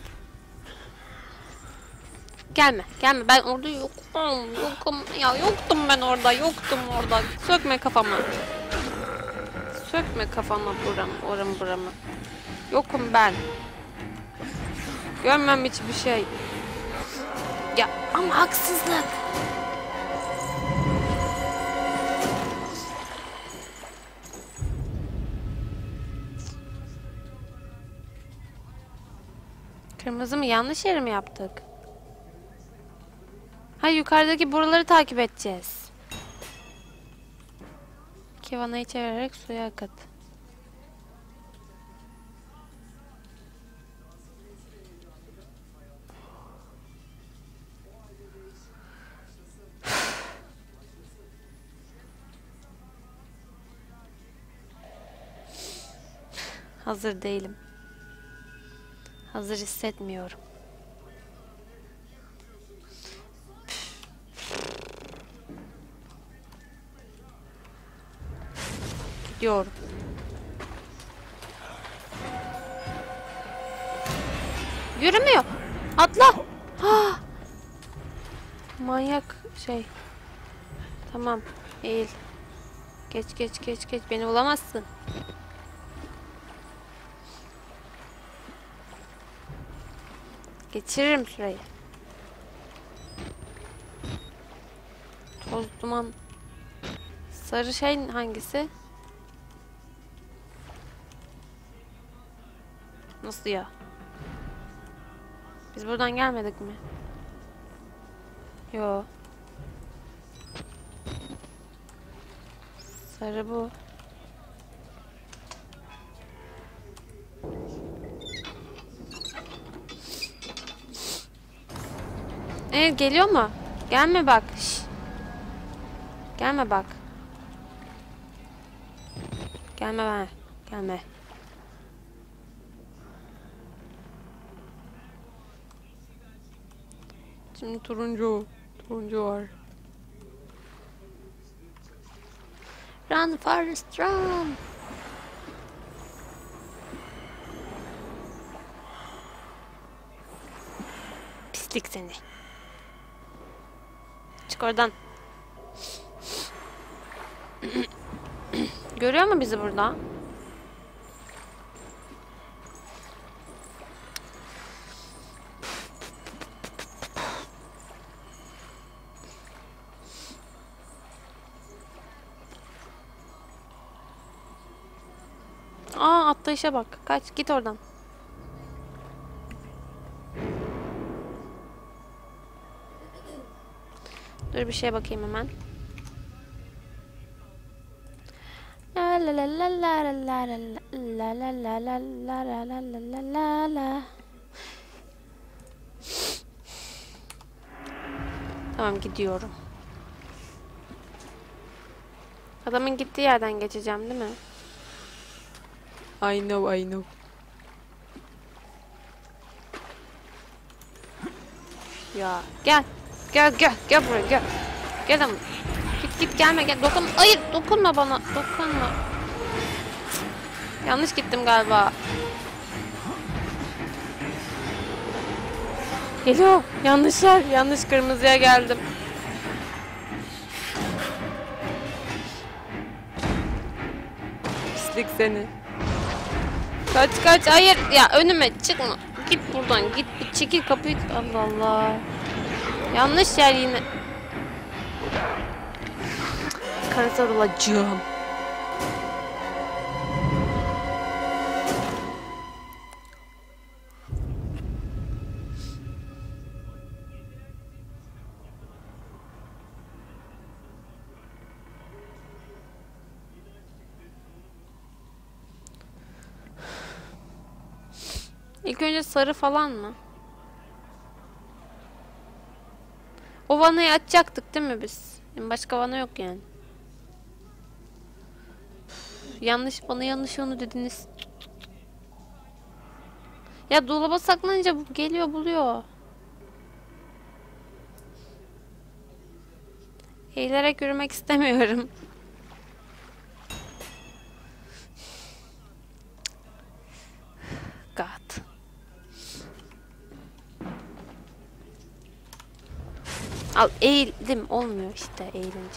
Gelme. Gelme. Ben orada yokum. Yokum. Ya yoktum ben orada. Yoktum orada. Sökme kafamı. Sökme kafama buramı. Oramı buramı. Yokum ben. Görmem hiçbir şey. Ya ama haksızlık. Kırmızı mı? Yanlış yeri mi yaptık? Ha, yukarıdaki buraları takip edeceğiz. Kevanayı çevirerek suya akıt. Hazır değilim. Hazır hissetmiyorum. Gidiyorum. Yürümüyor. Atla. Ah! Manyak şey. Tamam. Eğil. Geç geç geç geç. Beni bulamazsın. Geçiririm süreyi. Toz duman. Sarı şey hangisi? Nasıl ya? Biz buradan gelmedik mi? Yo. Sarı bu. Evet geliyor mu? Gelme bak. Şş. Gelme bak. Gelme ben. Gelme. Şimdi turuncu. Turuncu var. Run Forrest run. Pislik seni. Çık oradan. Görüyor mu bizi burada? Aa atlayışa bak. Kaç git oradan. Dur bir şeye bakayım hemen. La la la la la la la la la la la la la la la la. Tamam gidiyorum. Adamın gittiği yerden geçeceğim değil mi? I know, I know. Ya gel. Gel gel gel buraya gel. Gel ama. Git git gelme gel. Dokun. Hayır dokunma bana. Dokunma. Yanlış gittim galiba. Geliyor. Yanlış yer. Yanlış kırmızıya geldim. Pislik seni. Kaç kaç. Hayır. Ya önüme çıkma. Git buradan. Git bir çekil kapıyı. Allah Allah. Yanlış yer yine. Kara sarılacağım. İlk önce sarı falan mı? O vanayı açacaktık değil mi biz? Yani başka vana yok yani. Üf, yanlış bana yanlış onu dediniz. Ya dolaba saklanınca geliyor buluyor. Eğilerek yürümek istemiyorum. God. Al eğildim olmuyor işte eğilince.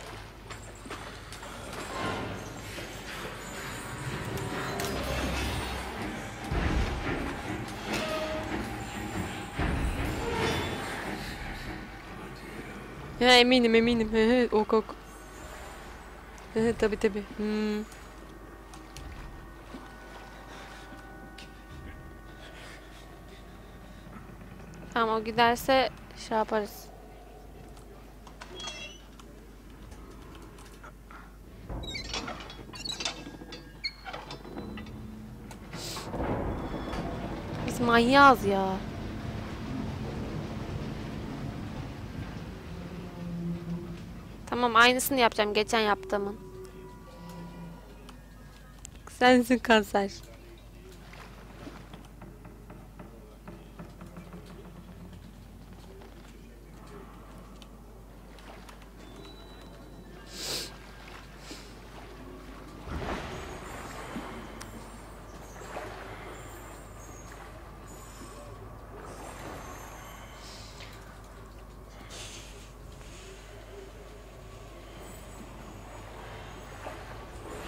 Ya eminim eminim. He he ok ok. He he tabi tabi. Hmm. Tamam o giderse şey yaparız. Biz manyağız ya. Tamam aynısını yapacağım geçen yaptığımın. Sensin kanser.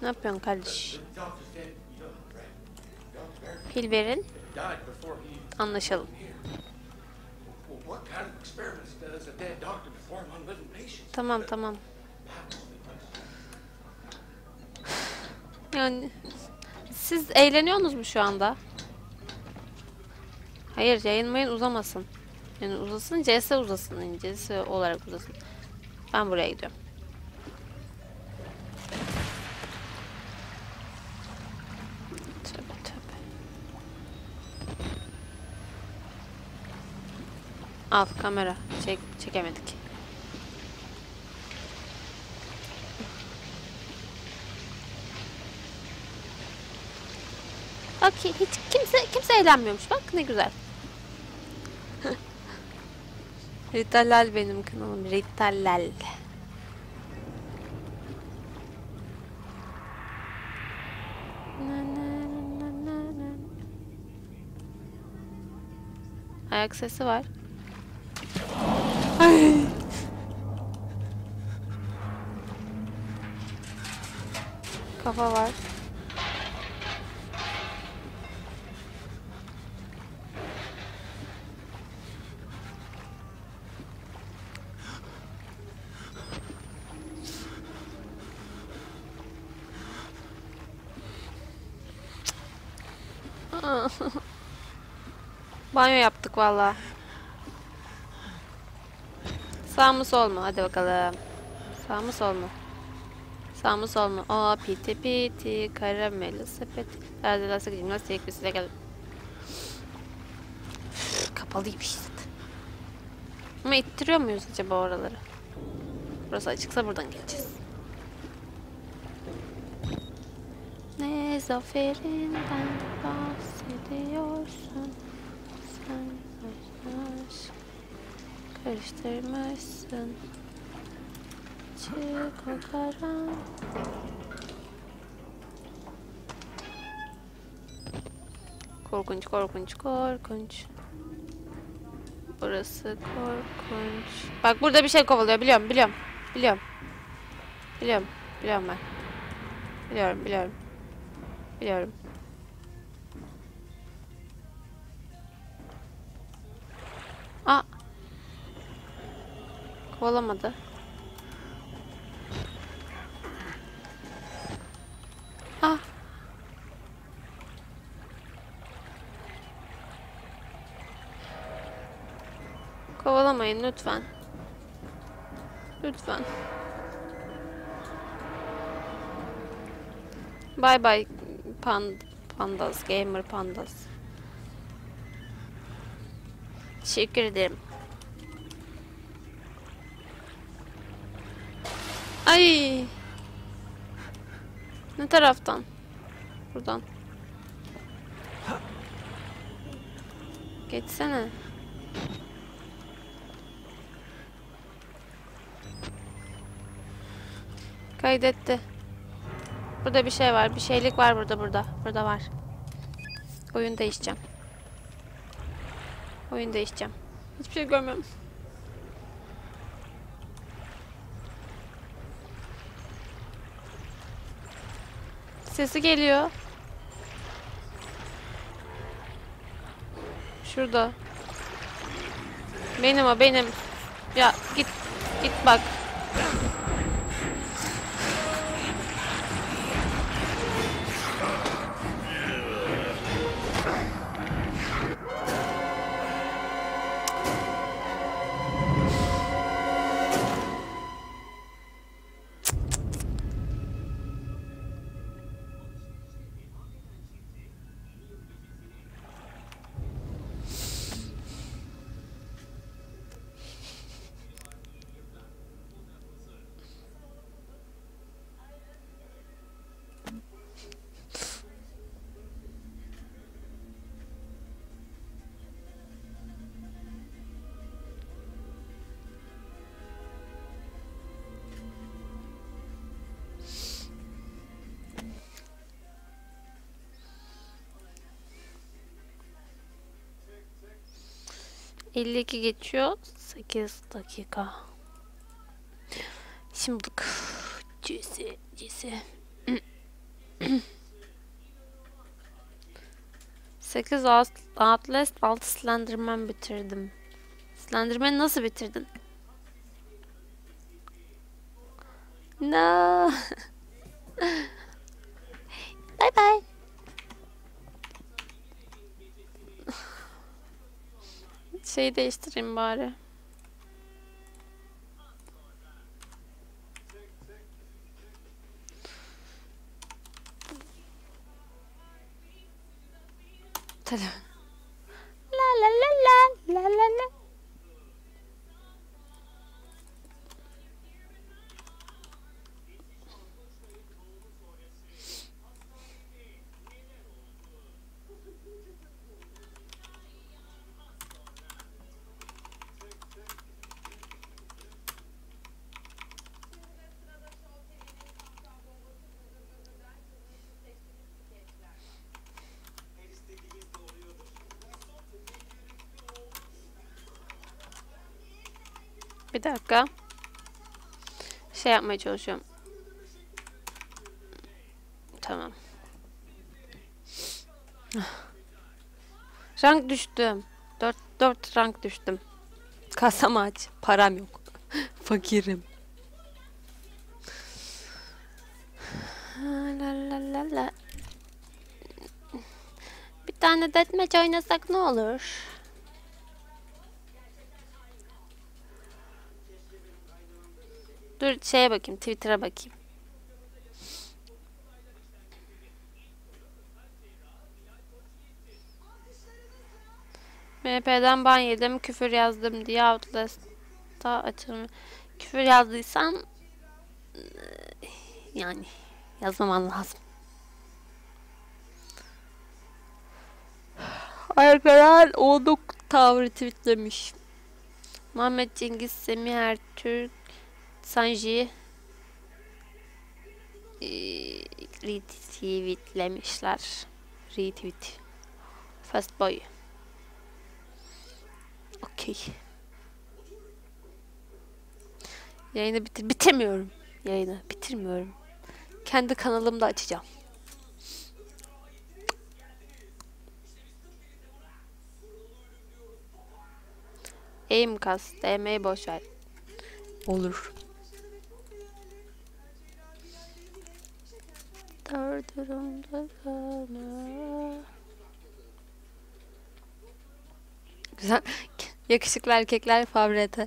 Ne yapıyorsun kardeş? The doctor said, you know, Brad, Doctor Barrett Pil verin. died before he Anlaşalım. here. Well, what kind of experiments does a dead doctor perform on living patients? Tamam tamam. Yani siz eğleniyorsunuz mu şu anda? Hayır, yayınmayın, uzamasın. Yani uzasın, C S uzasın. Yani C S olarak uzasın. Ben buraya gidiyorum. Tövbe tövbe. Al kamera. Çek, çekemedik. Bak hiç kimse kimse eğlenmiyormuş. Bak ne güzel. Ritalal benim kanalım. Ritalal. Ayak sesi var. Ay. Kafa var. Banyo yaptık valla. Sağ mı sol mu? Hadi bakalım. Sağ mı sol mu? Sağ mı sol mu? Aa piti piti karameli sepet. Derdi lastik jimnastik bir size gel. Kapalıymış zaten. Ama ittiriyor muyuz acaba oraları? Burası açıksa buradan geleceğiz. Ne zaferinden bahsediyorsun? Sen aşk karıştırmışsın. Çık o karan. Korkunç, korkunç, korkunç. Burası korkunç. Bak burada bir şey kovalıyor. Biliyorum, biliyorum. Biliyorum. Biliyorum. Biliyorum ben. Biliyorum, biliyorum. Biliyorum. Aa. Kovalamadı. Ah. Kovalamayın lütfen. Lütfen. Bye bye pan pandas, gamer pandas. Teşekkür ederim. Ay. Ne taraftan? Buradan. Geçsene. Kaydetti. Burada bir şey var. Bir şeylik var burada burada. Burada var. Oyun değişeceğim. Oyun değişeceğim. Hiçbir şey görmüyorum. Sesi geliyor. Şurada. Benim o benim. Ya git git bak. elli iki geçiyor. sekiz dakika. Şimdi cisi cisi. sekiz Outlast, altı Slenderman bitirdim. Slenderman'i nasıl bitirdin? No. Bye bye. Şeyi değiştireyim bari. Telefon. La la la la la la la. Bir dakika. Şey yapmaya çalışıyorum. Tamam. Rank düştüm. dört dört rank düştüm. Kasam aç. Param yok. Fakirim. La la la la. Bir tane deathmatch oynasak ne olur? Dur şeye bakayım, Twitter'a bakayım. M P'den ban yedim, küfür yazdım diye Outlast'ta açılmıyor. Küfür yazdıysam yani yazmaman lazım. Arkadan Oğluk tavrı tweetlemiş. Muhammed Cengiz, Semih Ertürk, Sanji e, retweetlemişler. Retweet. Fast boy. Okey. Yayını bitir bitirmiyorum. Yayını bitirmiyorum. Kendi kanalımda açacağım. Aim kas, D M'yi boş ver. Olur. Durdurumda sana. Güzel. Yakışıklı erkekler favorite.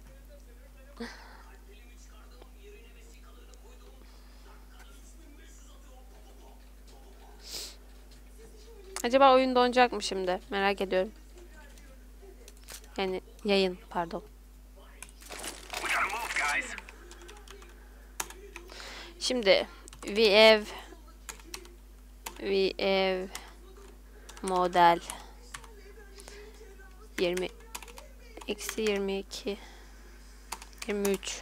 Acaba oyun donacak mı şimdi? Merak ediyorum. Yani yayın, pardon. Şimdi we have we have model yirmi eksi yirmi iki yirmi üç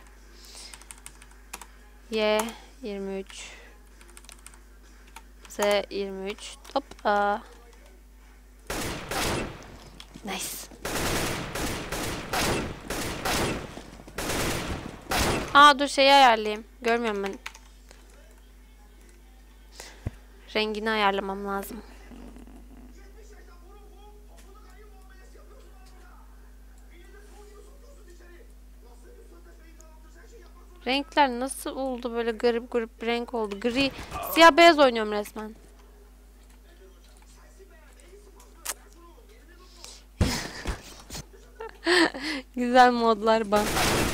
y yirmi üç z yirmi üç hop aa. Nice. Aa dur şeyi ayarlayayım. Görmüyorum ben. Rengini ayarlamam lazım. Renkler nasıl oldu böyle garip garip bir renk oldu. Gri, siyah beyaz oynuyorum resmen. Güzel modlar bak.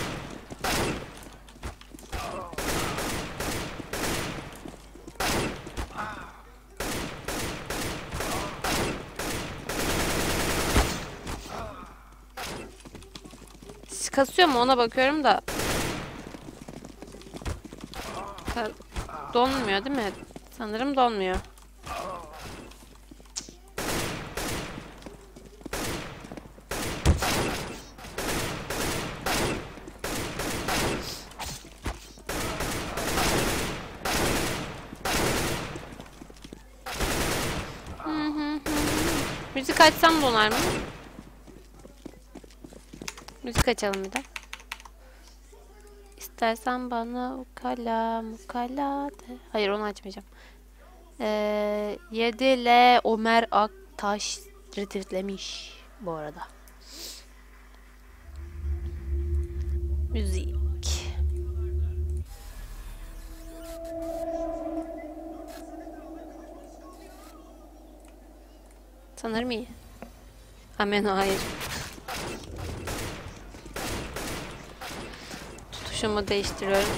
Kasıyor mu ona bakıyorum da. Donmuyor değil mi? Sanırım donmuyor. Hı hı hı. Müzik açsam donar mı? Müzik açalım bir de. İstersen bana ukala mukala de. Hayır onu açmayacağım. Ee, yedi L Ömer Aktaş retweetlemiş bu arada. Müzik. Sanırım iyi. Amen hayır. Tutuşumu değiştiriyorum.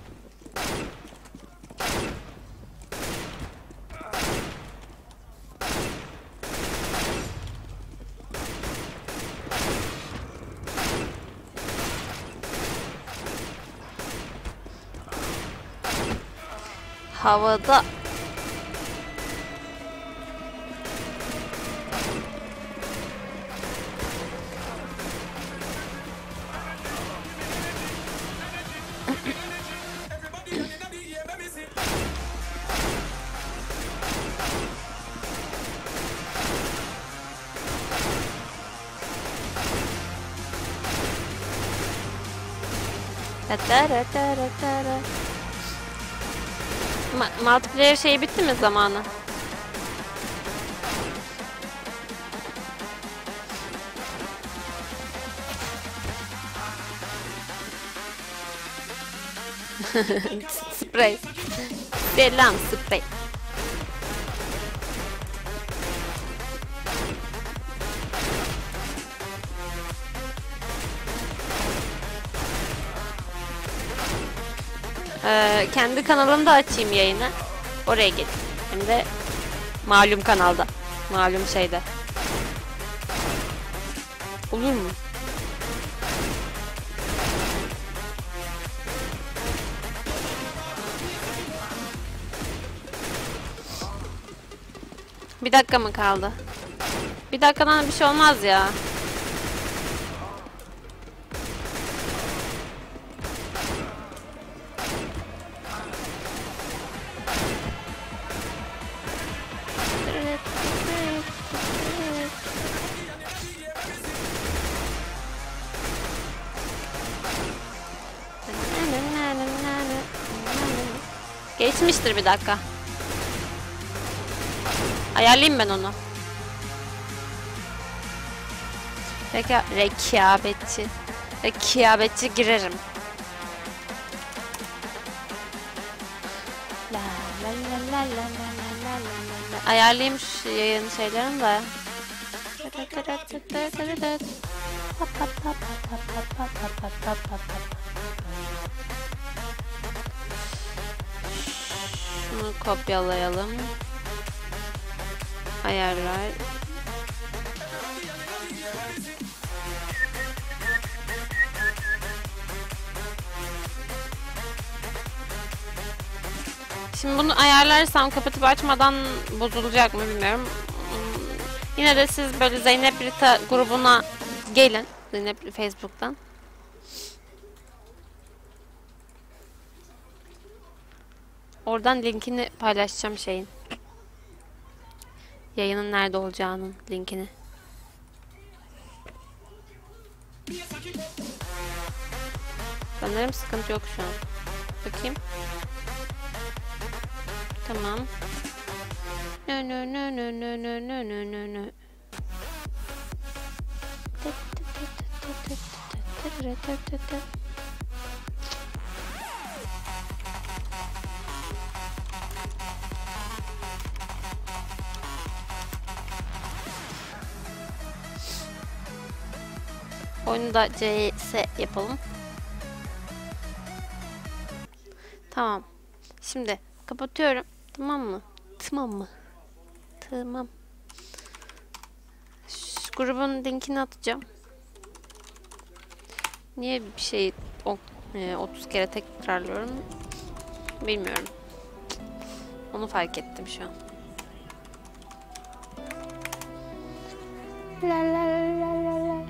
Havada Ma multiplayer şeyi bitti mi zamanı? Sprey. Selam sprey. Ee, kendi kanalımda açayım yayını. Oraya gelin. Hem de malum kanalda. Malum şeyde. Olur mu? Bir dakika mı kaldı? Bir dakikadan bir şey olmaz ya. Geçmiştir bir dakika. Ayarlayayım ben onu. Reka rekabetçi. Rekabetçi girerim. La la la la la la la la. Ayarlayayım şu yayın şeylerini de. Şunu kopyalayalım. Ayarlar. Şimdi bunu ayarlarsam kapatıp açmadan bozulacak mı bilmiyorum. Yine de siz böyle Zeynep Rita grubuna gelin. Zeynep Facebook'tan. Oradan linkini paylaşacağım şeyin. Yayının nerede olacağının linkini. Sanırım sıkıntı yok şu an. Bakayım. Tamam. Nö nö nö nö nö nö nö nö nö nö. Oyunu da C S yapalım. Tamam. Şimdi kapatıyorum. Tamam mı? Tamam mı? Tamam. Şu grubun linkini atacağım. Niye bir şey otuz kere tekrarlıyorum? Bilmiyorum. Onu fark ettim şu an. La la la la la.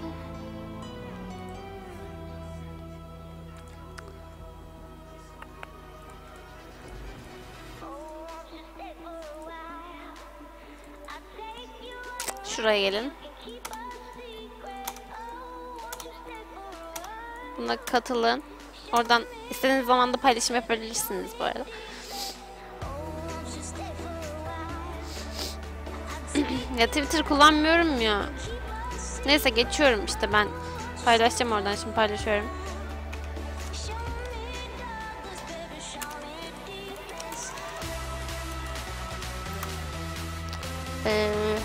Şuraya gelin. Buna katılın. Oradan istediğiniz zaman da paylaşım yapabilirsiniz bu arada. Ya Twitter kullanmıyorum ya. Neyse geçiyorum işte ben. Paylaşacağım oradan, şimdi paylaşıyorum. Ee,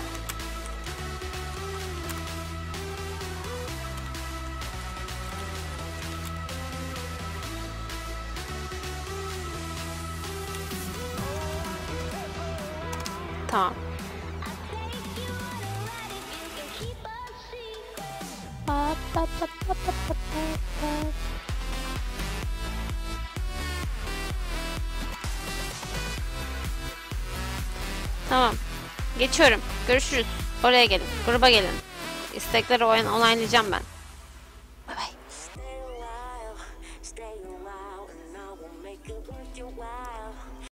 tamam. Pa, pa, pa, pa, pa, pa, pa. Tamam. Geçiyorum. Görüşürüz. Oraya gelin. Gruba gelin. İstekleri oyun onaylayacağım ben. Bay bay. Stay a while, stay a while, and I will make it worth your while.